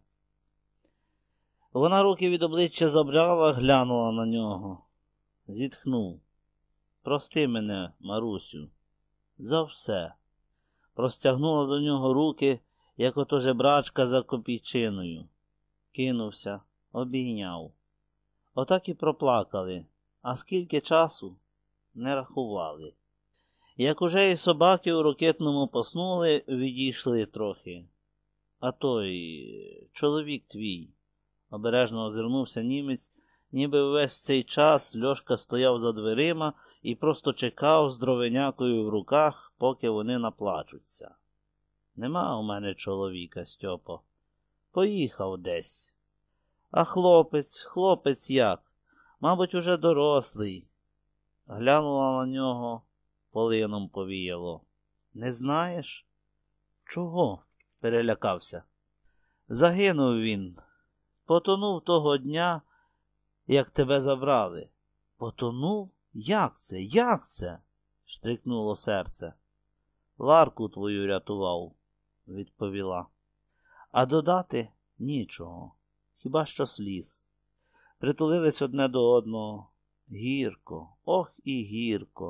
S1: Вона руки від обличчя забрала, глянула на нього. Зітхнув. «Прости мене, Марусю, за все». Простягнула до нього руки, як ото жебрачка за копійчиною. Кинувся, обійняв. Отак і проплакали, а скільки часу не рахували. Як уже і собаки у Рокитному поснули, відійшли трохи. «А той, чоловік твій», — обережно озирнувся німець, ніби весь цей час Льошка стояв за дверима і просто чекав з дровенякою в руках, поки вони наплачуться. «Нема у мене чоловіка, Стьопо. Поїхав десь». «А хлопець, хлопець як? Мабуть, уже дорослий». Глянула на нього, полином повіяло. «Не знаєш?» «Чого?» — перелякався. «Загинув він. Потонув того дня, як тебе забрали». «Потонув? Як це? Як це?» — штрикнуло серце. «Ларку твою рятував», — відповіла. А додати нічого, хіба що сліз. Притулились одне до одного. Гірко, ох і гірко.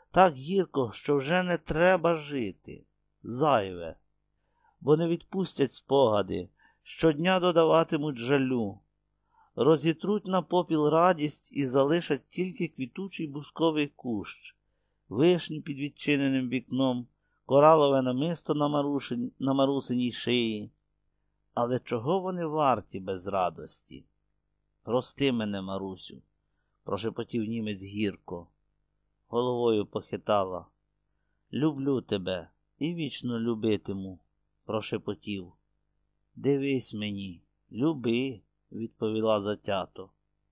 S1: Так гірко, що вже не треба жити. Зайве. Бо не відпустять спогади, щодня додаватимуть жалю. Розітруть на попіл радість і залишать тільки квітучий бусковий кущ, вишні під відчиненим вікном, коралове намисто на, марушин... на марусиній шиї. Але чого вони варті без радості? Прости мене, Марусю, прошепотів німець гірко. Головою похитала. Люблю тебе і вічно любитиму, прошепотів. Дивись мені, люби, відповіла затято.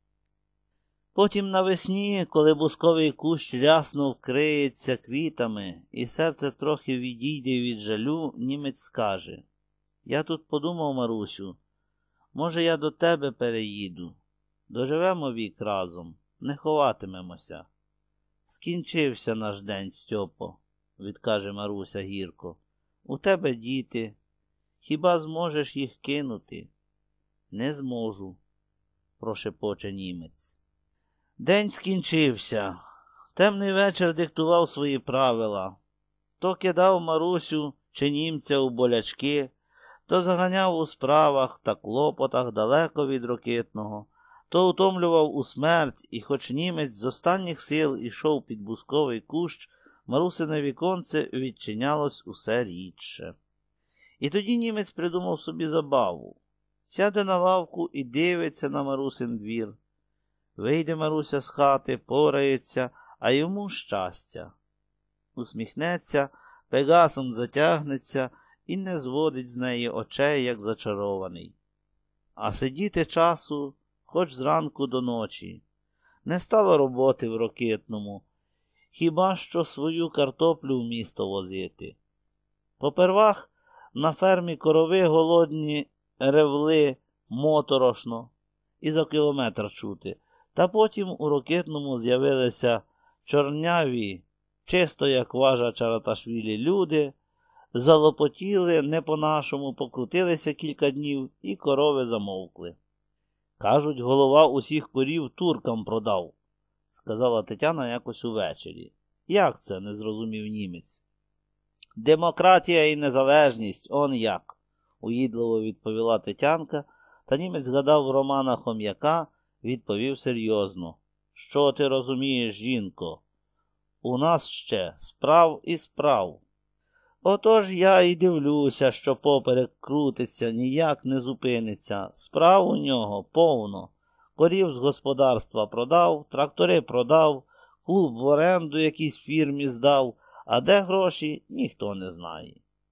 S1: Потім навесні, коли бусковий кущ рясно вкриється квітами, і серце трохи відійде від жалю, німець скаже: я тут подумав, Марусю, може, я до тебе переїду. Доживемо вік разом, не ховатимемося. Скінчився наш день, Стьопо, відкаже Маруся гірко. У тебе діти. Хіба зможеш їх кинути? Не зможу, прошепоче німець. День скінчився. Темний вечір диктував свої правила. То кидав Марусю чи німця у болячки, то заганяв у справах та клопотах далеко від Рокитного, то утомлював у смерть, і хоч німець з останніх сил ішов під бусковий кущ, Марусине віконце відчинялось усе рідше. І тоді німець придумав собі забаву. Сяде на лавку і дивиться на Марусин двір. Вийде Маруся з хати, порається, а йому щастя. Усміхнеться, пегасом затягнеться і не зводить з неї очей, як зачарований. А сидіти часу хоч зранку до ночі. Не стало роботи в Рокитному, хіба що свою картоплю в місто возити. Попервах на фермі корови голодні ревли моторошно і за кілометр чути, та потім у Рокитному з'явилися чорняві, чисто як важа Чараташвілі люди, залопотіли не по-нашому, покрутилися кілька днів і корови замовкли. Кажуть, голова усіх корів туркам продав, сказала Тетяна якось увечері. Як це? Не зрозумів німець. Демократія і незалежність, он як, уїдливо відповіла Тетянка, та німець згадав Романа Хом'яка, відповів серйозно. Що ти розумієш, жінко? У нас ще справ і справ. Отож я і дивлюся, що поперек крутиться, ніяк не зупиниться. Справ у нього повно. Корів з господарства продав, трактори продав, клуб в оренду якійсь фірмі здав, а де гроші, ніхто не знає.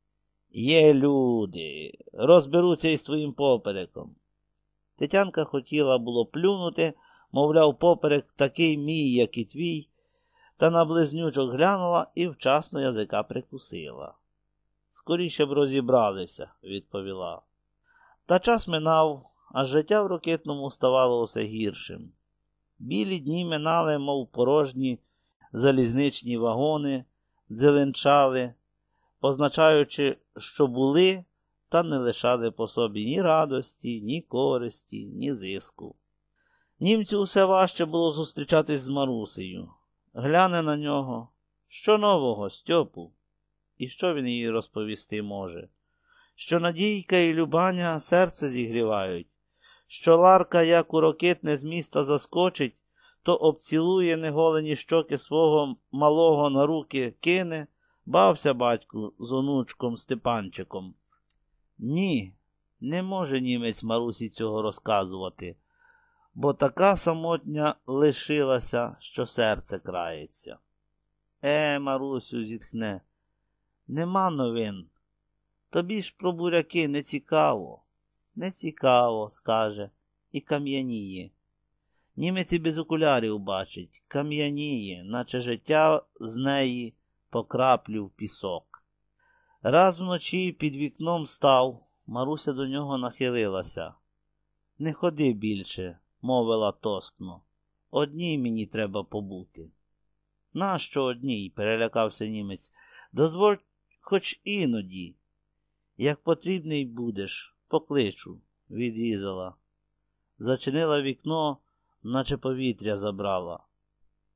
S1: Є люди, розберуться із твоїм попереком. Тетянка хотіла було плюнути, мовляв, поперек такий мій, як і твій, та на близнючок глянула і вчасно язика прикусила. Скоріше б розібралися, відповіла. Та час минав, а життя в Рокитному ставало усе гіршим. Білі дні минали, мов порожні залізничні вагони, дзеленчали, позначаючи, що були, та не лишали по собі ні радості, ні користі, ні зиску. Німцю усе важче було зустрічатись з Марусею. Гляне на нього. Що нового, Стьопу? І що він їй розповісти може? Що Надійка і Любаня серце зігрівають, що Ларка, як у Рокитне з міста заскочить, то обцілує неголені щоки свого малого на руки, кине, бався батьку з онучком Степанчиком. Ні, не може німець Марусі цього розказувати, бо така самотня лишилася, що серце крається. Е, Марусю, зітхне, нема новин. Тобі ж про буряки не цікаво. Не цікаво, скаже, і кам'яніє. Німець і без окулярів бачить, кам'яніє, наче життя з неї по краплю в пісок. Раз вночі під вікном став, Маруся до нього нахилилася. Не ходи більше, мовила тоскно. Одній мені треба побути. Нащо одній? Перелякався німець. Дозволь хоч іноді. Як потрібний будеш, покличу, відрізала. Зачинила вікно, наче повітря забрала.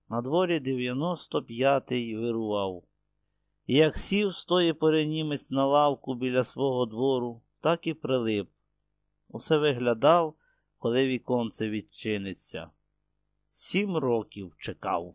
S1: На дворі дев'яносто п'ятий вирував. І як сів з тої пори німець на лавку біля свого двору, так і прилип. Усе виглядав, коли віконце відчиниться. Сім років чекав.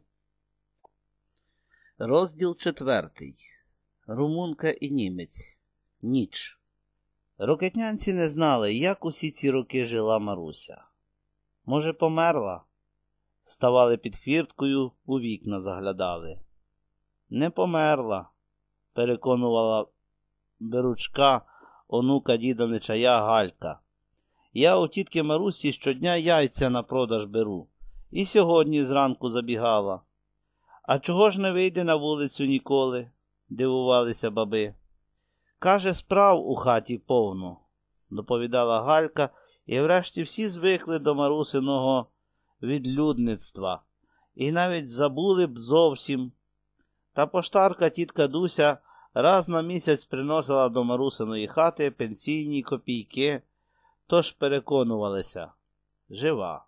S1: Розділ четвертий. Румунка і німець. Ніч. Рокетнянці не знали, як усі ці роки жила Маруся. Може, померла? Ставали під хвірткою, у вікна заглядали. Не померла, переконувала беручка онука діда Нечая Галька. Я у тітки Марусі щодня яйця на продаж беру. І сьогодні зранку забігала. А чого ж не вийде на вулицю ніколи? Дивувалися баби. Каже, справ у хаті повно, доповідала Галька, і врешті всі звикли до Марусиного відлюдництва. І навіть забули б зовсім. Та поштарка тітка Дуся раз на місяць приносила до Марусиної хати пенсійні копійки, тож переконувалися – жива.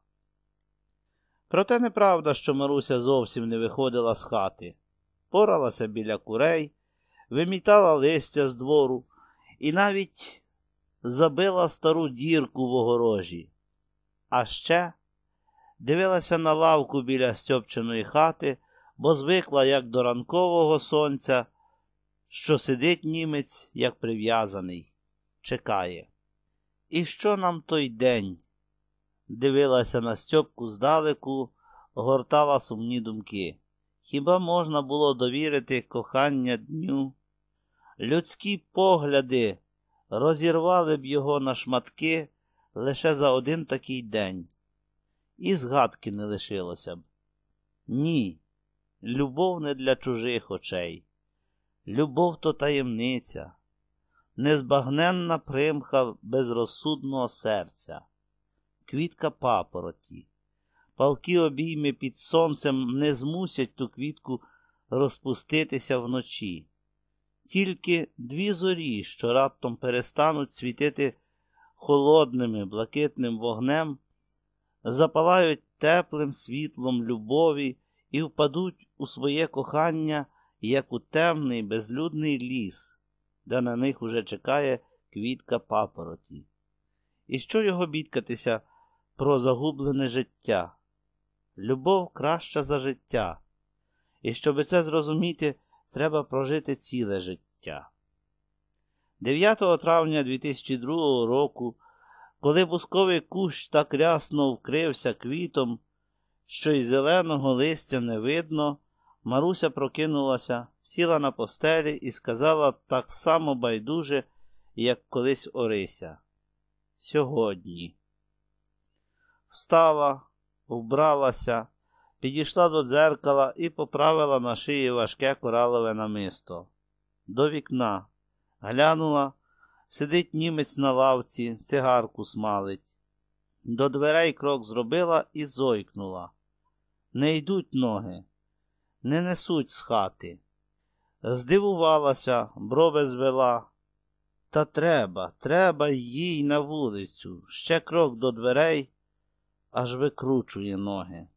S1: Проте неправда, що Маруся зовсім не виходила з хати. Поралася біля курей, вимітала листя з двору і навіть забила стару дірку в огорожі. А ще дивилася на лавку біля Стьопчиної хати, бо звикла, як до ранкового сонця, що сидить німець, як прив'язаний, чекає. І що нам той день? Дивилася на Стьопку здалеку, гортала сумні думки. Хіба можна було довірити кохання дню? Людські погляди розірвали б його на шматки лише за один такий день. І згадки не лишилося б. Ні, любов не для чужих очей. Любов то таємниця, незбагненна примха безрозсудного серця. Квітка папороті. Палкі обійми під сонцем не змусять ту квітку розпуститися вночі. Тільки дві зорі, що раптом перестануть світити холодними блакитним вогнем, запалають теплим світлом любові і впадуть у своє кохання, як у темний безлюдний ліс, де на них уже чекає квітка папороті. І що його бідкатися про загублене життя? Любов краща за життя. І щоби це зрозуміти, треба прожити ціле життя. дев'ятого травня дві тисячі другого року, коли бусковий кущ так рясно вкрився квітом, що й зеленого листя не видно, Маруся прокинулася, сіла на постелі і сказала так само байдуже, як колись Орися. Сьогодні. Встала, вбралася, підійшла до дзеркала і поправила на шиї важке коралове намисто. До вікна. Глянула, сидить німець на лавці, цигарку смалить. До дверей крок зробила і зойкнула. Не йдуть ноги, не несуть з хати. Здивувалася, брови звела. Та треба, треба їй на вулицю. Ще крок до дверей, аж викручує ноги.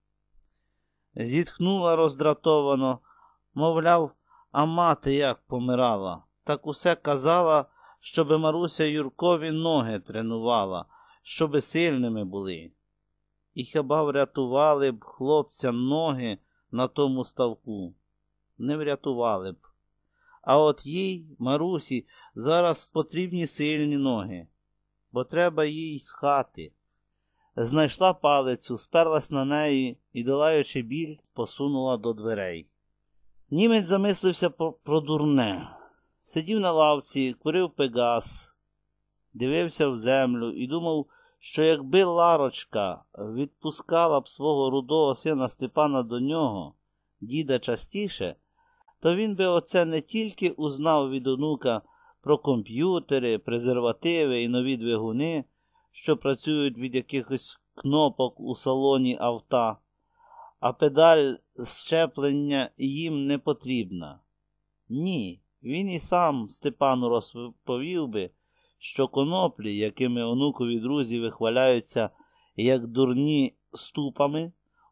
S1: Зітхнула роздратовано, мовляв, а мати як помирала. Так усе казала, щоби Маруся Юркові ноги тренувала, щоби сильними були. І хіба врятували б хлопця ноги на тому ставку? Не врятували б. А от їй, Марусі, зараз потрібні сильні ноги, бо треба їй з хати. Знайшла палицю, сперлась на неї і, долаючи біль, посунула до дверей. Німець замислився про дурне. Сидів на лавці, курив пегас, дивився в землю і думав, що якби Ларочка відпускала б свого рудого сина Степана до нього, діда, частіше, то він би оце не тільки узнав від онука про комп'ютери, презервативи і нові двигуни, що працюють від якихось кнопок у салоні авто, а педаль щеплення їм не потрібна. Ні, він і сам Степану розповів би, що коноплі, якими онукові друзі вихваляються як дурні ступами,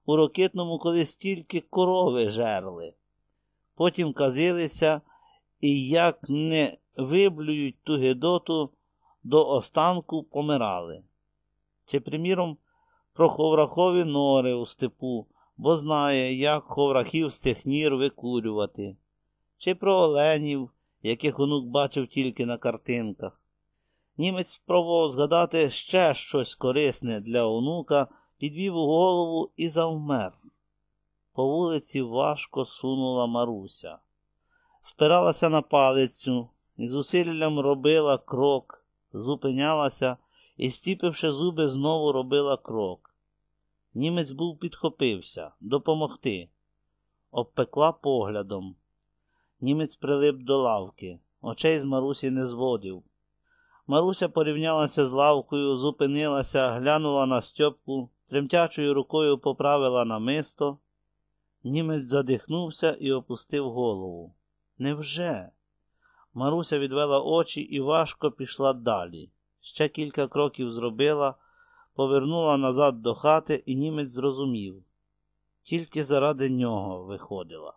S1: у Рокитному колись тільки корови жерли. Потім казилися, і як не виблюють ту гидоту, до останку помирали. Чи, приміром, про ховрахові нори у степу, бо знає, як ховрахів з тих нір викурювати. Чи про оленів, яких онук бачив тільки на картинках. Німець спробував згадати ще щось корисне для онука, підвів голову і завмер. По вулиці важко сунула Маруся. Спиралася на палицю і зусиллям робила крок, зупинялася і, стіпивши зуби, знову робила крок. Німець був підхопився, допомогти. Обпекла поглядом. Німець прилип до лавки, очей з Марусі не зводив. Маруся порівнялася з лавкою, зупинилася, глянула на Стьопку, тремтячою рукою поправила намисто. Німець задихнувся і опустив голову. Невже? Маруся відвела очі і важко пішла далі. Ще кілька кроків зробила, повернула назад до хати, і німець зрозумів. Тільки заради нього виходила.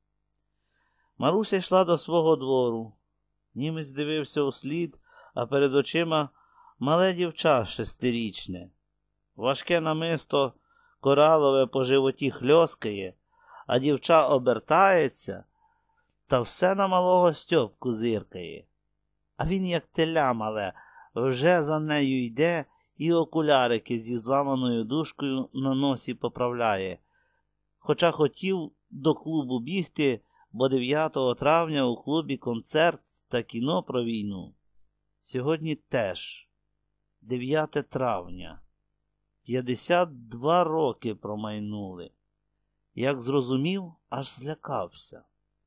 S1: Маруся йшла до свого двору. Німець дивився услід, а перед очима мале дівча шестирічне. Важке намисто коралове по животі хльоскає, а дівча обертається, та все на малого Стьопку зиркає. А він, як теля мале, вже за нею йде і окулярики зі зламаною дужкою на носі поправляє. Хоча хотів до клубу бігти, бо дев'ятого травня у клубі концерт та кіно про війну. Сьогодні теж дев'яте травня. п'ятдесят два роки промайнули. Як зрозумів, аж злякався.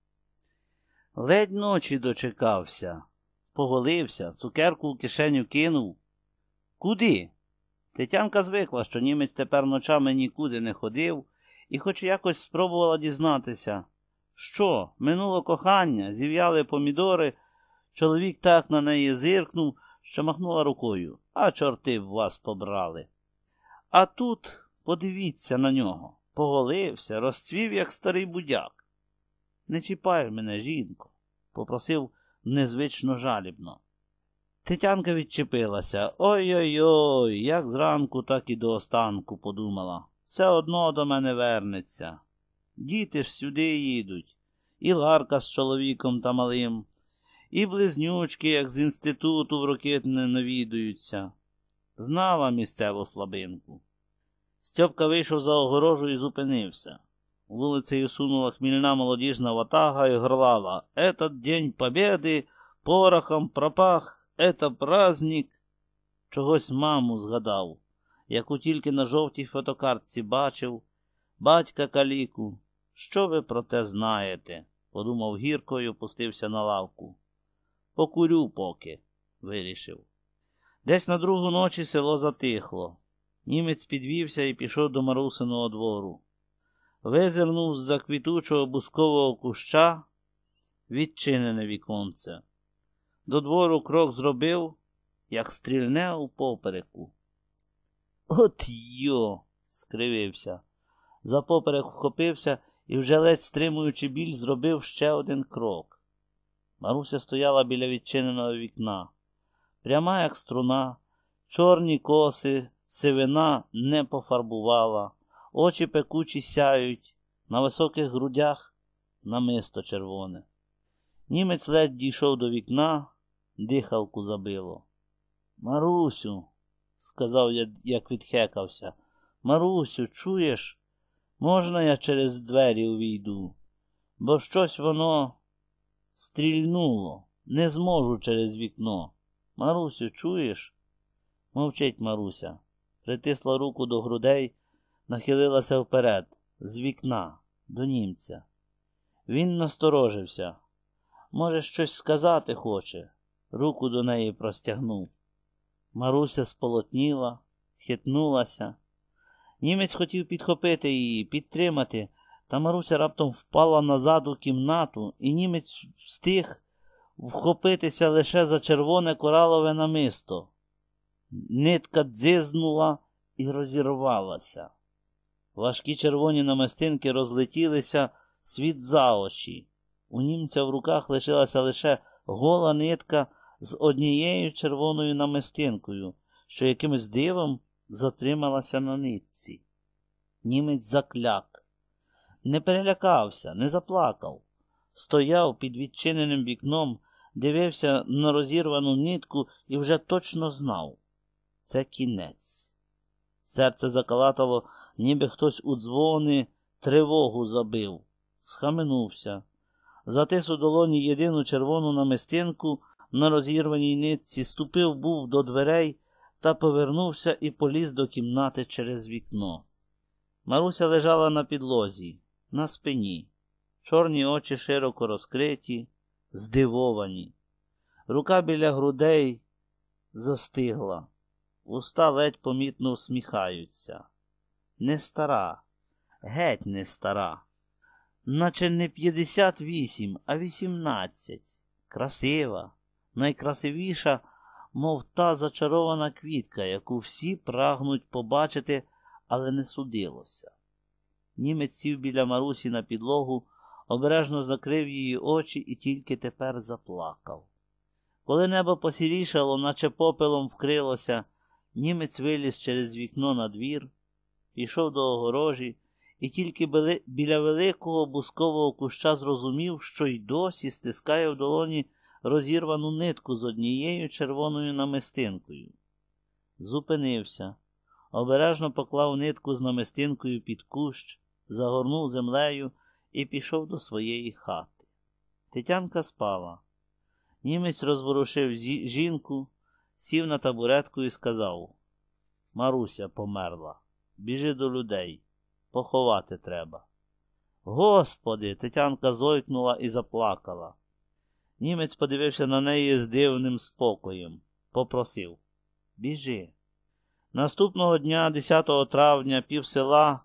S1: Ледь ночі дочекався. Поголився, цукерку в кишеню кинув. Куди? Тетянка звикла, що німець тепер ночами нікуди не ходив, і хоч якось спробувала дізнатися. Що, минуло кохання, зів'яли помідори, чоловік так на неї зиркнув, що махнула рукою. А чорти б вас побрали. А тут подивіться на нього. Поголився, розцвів, як старий будяк. Не чіпай мене, жінко, попросив незвично жалібно. Тетянка відчепилася. Ой-ой-ой, як зранку, так і до останку, подумала. Все одно до мене вернеться. Діти ж сюди їдуть. І Ларка з чоловіком та малим. І близнючки, як з інституту в Рокитне навідуються. Знала місцеву слабинку. Стьопка вийшов за огорожу і зупинився. Вулицею сунула хмільна молодіжна ватага і горлала. «Этот день побєди порохом пропах, это праздник». Чогось маму згадав, яку тільки на жовтій фотокартці бачив. Батька каліку. Що ви про те знаєте? Подумав гірко і опустився на лавку. Покурю поки, вирішив. Десь на другу ночі село затихло. Німець підвівся і пішов до Марусиного двору. Визирнув з-за квітучого бускового куща відчинене віконце. До двору крок зробив, як стрільне у попереку. От йо! Скривився. За поперек вхопився і, вже ледь стримуючи біль, зробив ще один крок. Маруся стояла біля відчиненого вікна. Пряма, як струна, чорні коси, сивина не пофарбувала, очі пекучі сяють, на високих грудях намисто червоне. Німець ледь дійшов до вікна, дихалку забило. «Марусю», — сказав я, як відхекався, — «Марусю, чуєш? Можна я через двері увійду? Бо щось воно стрільнуло, не зможу через вікно. Марусю, чуєш?» Мовчить Маруся. Притисла руку до грудей, нахилилася вперед, з вікна, до німця. Він насторожився. Може, щось сказати хоче. Руку до неї простягнув. Маруся сполотніла, хитнулася. Німець хотів підхопити її, підтримати, та Маруся раптом впала назад у кімнату, і німець встиг вхопитися лише за червоне коралове намисто. Нитка дзизнула і розірвалася. Важкі червоні намистинки розлетілися світ за очі. У німця в руках лишилася лише гола нитка з однією червоною намистинкою, що якимось дивом затрималася на нитці. Німець закляк. Не перелякався, не заплакав. Стояв під відчиненим вікном, дивився на розірвану нитку і вже точно знав. Це кінець. Серце закалатало, ніби хтось у дзвони тривогу забив. Схаменувся. Затис у долоні єдину червону намистинку на розірваній нитці, ступив був до дверей та повернувся і поліз до кімнати через вікно. Маруся лежала на підлозі, на спині. Чорні очі широко розкриті, здивовані. Рука біля грудей застигла. Уста ледь помітно всміхаються. Не стара, геть не стара. Наче не п'ятдесят вісім, а вісімнадцять. Красива, найкрасивіша, мов та зачарована квітка, яку всі прагнуть побачити, але не судилося. Німець сів біля Марусі на підлогу, обережно закрив її очі і тільки тепер заплакав. Коли небо посірішало, наче попелом вкрилося, німець виліз через вікно на двір, пішов до огорожі і тільки біля великого бускового куща зрозумів, що й досі стискає в долоні розірвану нитку з однією червоною намистинкою. Зупинився, обережно поклав нитку з намистинкою під кущ, загорнув землею і пішов до своєї хати. Тетянка спала. Німець розворушив жінку, сів на табуретку і сказав: «Маруся померла. Біжи до людей. Поховати треба». «Господи!» – Тетянка зойкнула і заплакала. Німець подивився на неї з дивним спокоєм. Попросив: «Біжи». Наступного дня, десятого травня, пів села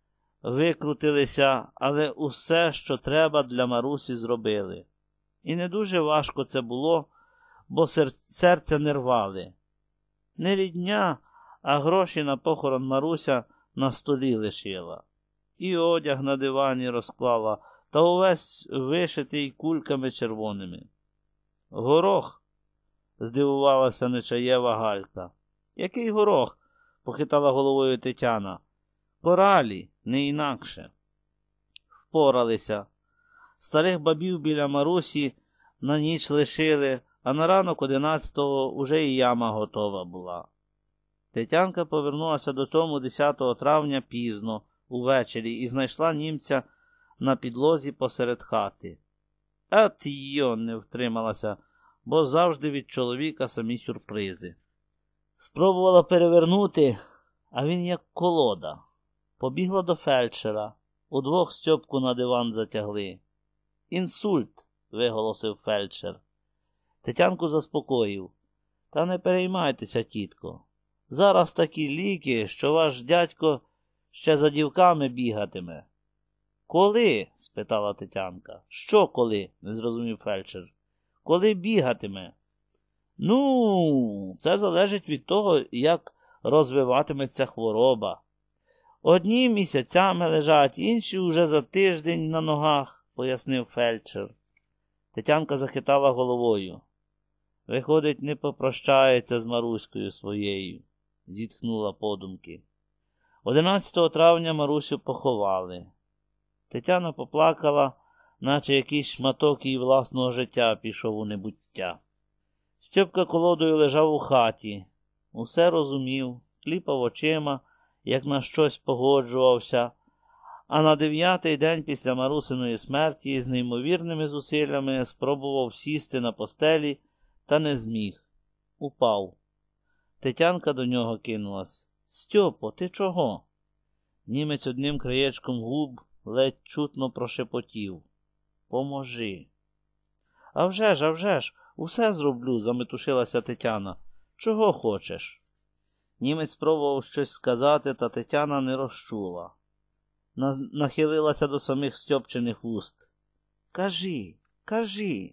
S1: викрутилися, але усе, що треба, для Марусі зробили. І не дуже важко це було, бо серця не рвали. Не рідня, а гроші на похорон Маруся на столі лишила. І одяг на дивані розклала, та увесь вишитий кульками червоними. «Горох?» – здивувалася Нечаєва Галька. «Який горох?» – похитала головою Тетяна. «Коралі, не інакше». Впоралися. Старих бабів біля Марусі на ніч лишили, а на ранок одинадцятого уже і яма готова була. Тетянка повернулася додому десятого травня пізно, увечері, і знайшла німця на підлозі посеред хати. От йо, не втрималася, бо завжди від чоловіка самі сюрпризи. Спробувала перевернути, а він як колода. Побігла до фельдшера, удвох Стьопку на диван затягли. «Інсульт!» – виголосив фельдшер. Тетянку заспокоїв. «Та не переймайтеся, тітко. Зараз такі ліки, що ваш дядько ще за дівками бігатиме». «Коли?» – спитала Тетянка. «Що коли?» – не зрозумів фельдшер. «Коли бігатиме?» «Ну, це залежить від того, як розвиватиметься хвороба. Одні місяцями лежать, інші уже за тиждень на ногах», – пояснив фельдшер. Тетянка захитала головою. «Виходить, не попрощається з Маруською своєю», – зітхнула подумки. одинадцятого травня Марусю поховали. Тетяна поплакала, наче якийсь шматок її власного життя пішов у небуття. Стьопка колодою лежав у хаті. Усе розумів, кліпав очима, як на щось погоджувався, а на дев'ятий день після Марусиної смерті з неймовірними зусиллями спробував сісти на постелі, та не зміг. Упав. Тетянка до нього кинулась. «Стьопо, ти чого?» Німець одним краєчком губ ледь чутно прошепотів: «Поможи». «А вже ж, а вже ж, усе зроблю», – заметушилася Тетяна. «Чого хочеш?» Німець спробував щось сказати, та Тетяна не розчула. Нахилилася до самих Стьопчиних вуст. «Кажи, кажи».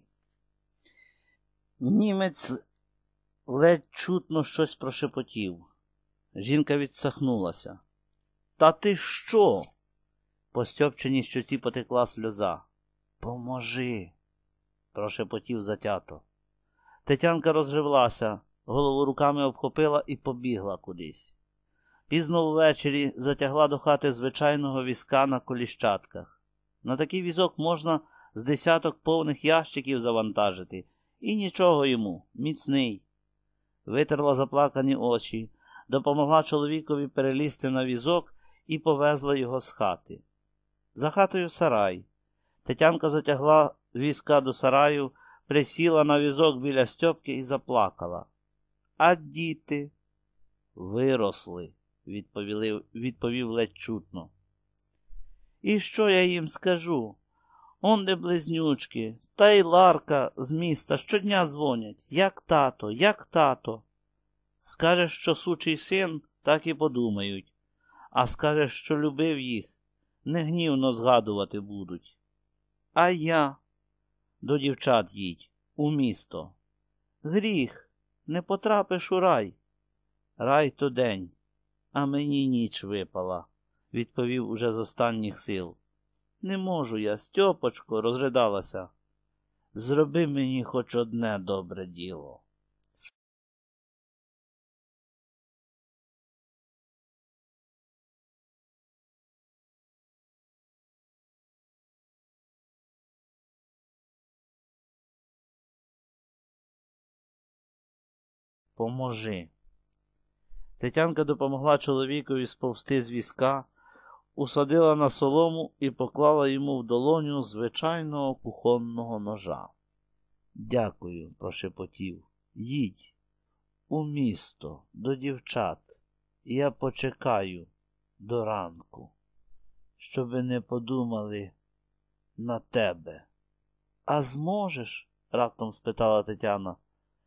S1: Німець ледь чутно щось прошепотів. Жінка відсахнулася. Та ти що? По Стьопчиній щоці потекла сльоза. Поможи, прошепотів затято. Тетянка розривлася, голову руками обхопила і побігла кудись. Пізно ввечері затягла до хати звичайного візка на коліщатках. На такий візок можна з десяток повних ящиків завантажити. І нічого йому, міцний. Витерла заплакані очі, допомогла чоловікові перелізти на візок і повезла його з хати. За хатою сарай. Тетянка затягла візка до сараю, присіла на візок біля Стьопки і заплакала. А діти? Виросли, відповіли, відповів ледь чутно. І що я їм скажу? Он де близнючки, та й Ларка з міста щодня дзвонять. Як тато, як тато. Скажеш, що сучий син, так і подумають. А скажеш, що любив їх, не гнівно згадувати будуть. А я? До дівчат їдь, у місто. Гріх, не потрапиш у рай. Рай то день, а мені ніч випала, відповів уже з останніх сил. Не можу я, Стьопочко, розридалася. Зроби мені хоч одне добре діло. Поможи. Тетянка допомогла чоловікові сповзти з візка, усадила на солому і поклала йому в долоню звичайного кухонного ножа. Дякую, прошепотів. Їдь у місто до дівчат. Я почекаю до ранку, щоби не подумали на тебе. А зможеш? Раптом спитала Тетяна.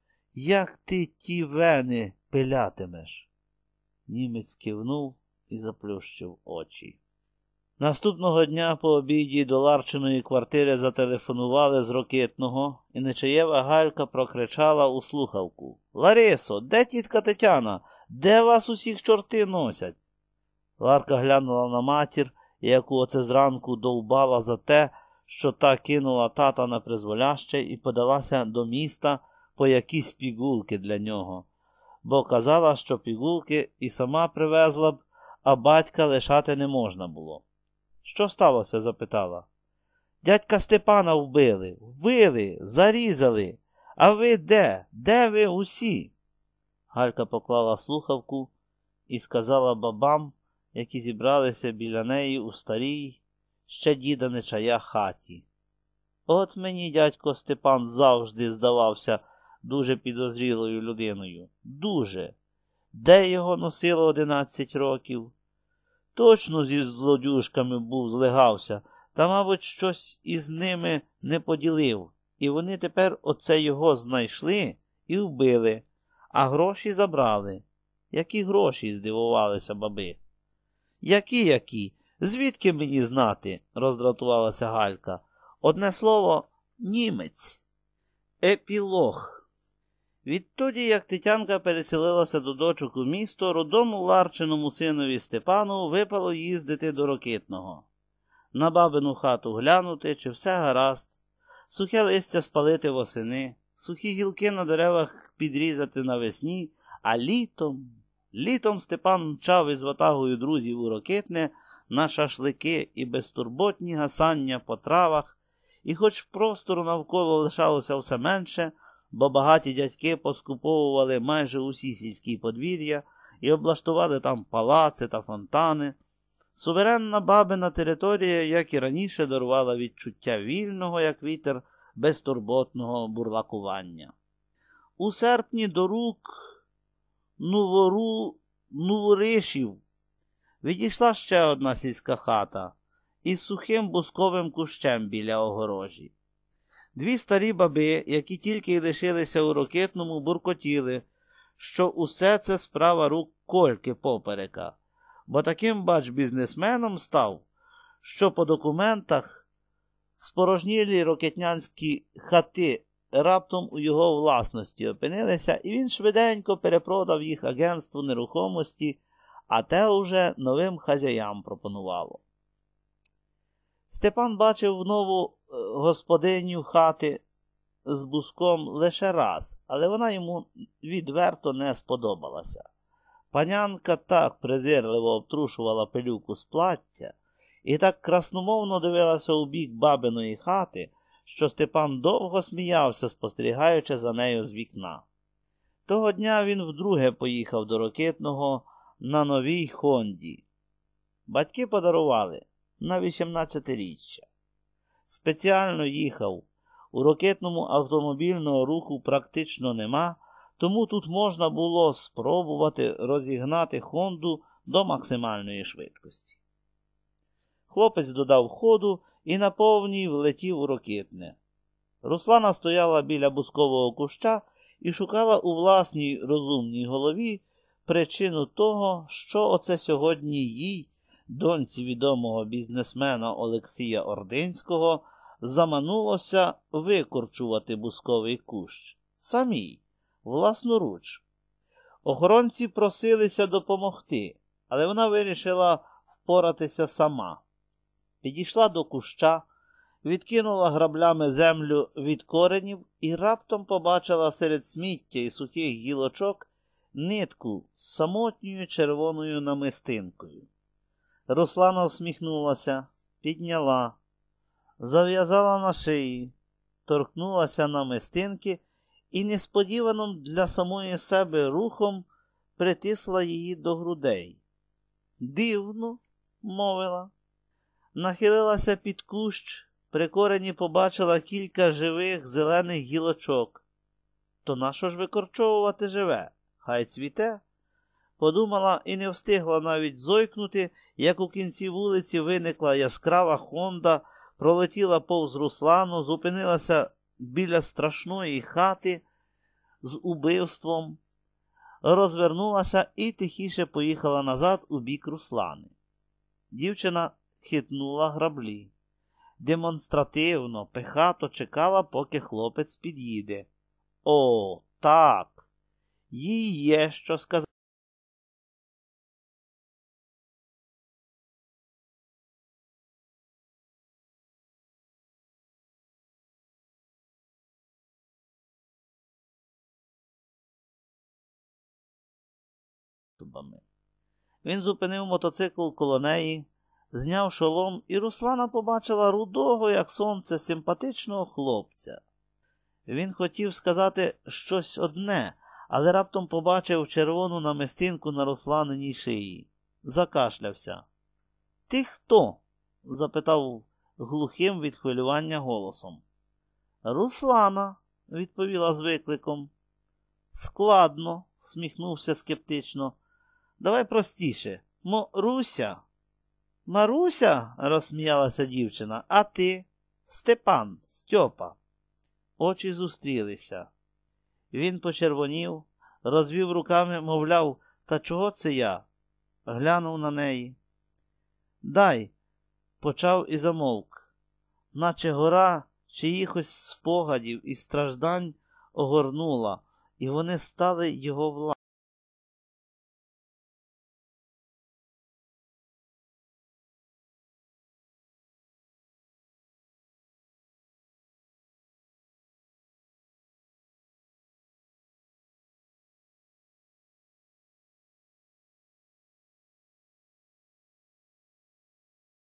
S1: Як ти ті вени пилятимеш? Німець кивнув і заплющив очі. Наступного дня по обіді до Ларчиної квартири зателефонували з Рокитного, і Нечаєва Галька прокричала у слухавку. «Ларисо, де тітка Тетяна? Де вас усіх чорти носять?» Ларка глянула на матір, яку оце зранку довбала за те, що та кинула тата на призволяще і подалася до міста по якісь пігулки для нього, бо казала, що пігулки і сама привезла б, а батька лишати не можна було. «Що сталося?» – запитала. «Дядька Степана вбили, вбили, зарізали. А ви де? Де ви усі?» Галька поклала слухавку і сказала бабам, які зібралися біля неї у старій, ще діда Нечая хаті. «От мені дядько Степан завжди здавався дуже підозрілою людиною. Дуже. Де його носило одинадцять років? Точно зі злодюжками був злигався, та, мабуть, щось із ними не поділив. І вони тепер оце його знайшли і вбили, а гроші забрали». «Які гроші?» – здивувалися баби. «Які-які? Звідки мені знати?» – роздратувалася Галька. «Одне слово – німець». Епілог. Відтоді, як Тетянка переселилася до дочок у місто, рудому Ларчиному синові Степану випало їздити до Рокитного. На бабину хату глянути, чи все гаразд, сухе листя спалити восени, сухі гілки на деревах підрізати навесні, а літом, літом Степан мчав із ватагою друзів у Рокитне на шашлики і безтурботні гасання по травах, і хоч простору навколо лишалося все менше, бо багаті дядьки поскуповували майже усі сільські подвір'я і облаштували там палаци та фонтани, суверенна бабина територія, як і раніше, дарувала відчуття вільного, як вітер, безтурботного бурлакування. У серпні до рук Нувору Нуворишів відійшла ще одна сільська хата із сухим бусковим кущем біля огорожі. Дві старі баби, які тільки й лишилися у Рокитному, буркотіли, що усе це справа рук Кольки Поперека, бо таким, бач, бізнесменом став, що по документах спорожнілі рокитнянські хати раптом у його власності опинилися, і він швиденько перепродав їх агентству нерухомості, а те уже новим хазяям пропонувало. Степан бачив нову господиню хати з буском лише раз, але вона йому відверто не сподобалася. Панянка так презирливо обтрушувала пилюку з плаття і так красномовно дивилася у бік бабиної хати, що Степан довго сміявся, спостерігаючи за нею з вікна. Того дня він вдруге поїхав до Рокитного на новій Хонді. Батьки подарували на вісімнадцятиріччя. Спеціально їхав. У Рокитному автомобільного руху практично нема, тому тут можна було спробувати розігнати Хонду до максимальної швидкості. Хлопець додав ходу і на повній влетів у Рокитне. Руслана стояла біля бускового куща і шукала у власній розумній голові причину того, що оце сьогодні їй, доньці відомого бізнесмена Олексія Ординського, заманулося викорчувати бусковий кущ. Самій, власноруч. Охоронці просилися допомогти, але вона вирішила впоратися сама. Підійшла до куща, відкинула граблями землю від коренів і раптом побачила серед сміття і сухих гілочок нитку з самотньою червоною намистинкою. Руслана всміхнулася, підняла, зав'язала на шиї, торкнулася намистинки і несподіваним для самої себе рухом притисла її до грудей. «Дивно», — мовила. Нахилилася під кущ, при корені побачила кілька живих зелених гілочок. То нащо ж викорчовувати живе? Хай цвіте. Подумала і не встигла навіть зойкнути, як у кінці вулиці виникла яскрава Хонда, пролетіла повз Руслану, зупинилася біля страшної хати з убивством, розвернулася і тихіше поїхала назад у бік Руслани. Дівчина хитнула граблі. Демонстративно, пихато чекала, поки хлопець під'їде. О, так! Їй є що сказати. Він зупинив мотоцикл коло неї, зняв шолом, і Руслана побачила рудого, як сонце, симпатичного хлопця. Він хотів сказати щось одне, але раптом побачив червону намистинку на Русланиній шиї. Закашлявся. «Ти хто?» – запитав глухим від хвилювання голосом. «Руслана», – відповіла з викликом. «Складно», – всміхнувся скептично. «Давай простіше. Маруся?» «Маруся?» – розсміялася дівчина. «А ти?» «Степан, Стьопа». Очі зустрілися. Він почервонів, розвів руками, мовляв, «Та чого це я?» Глянув на неї. «Дай», – почав і замовк, наче гора чиїхось спогадів і страждань огорнула, і вони стали його власними.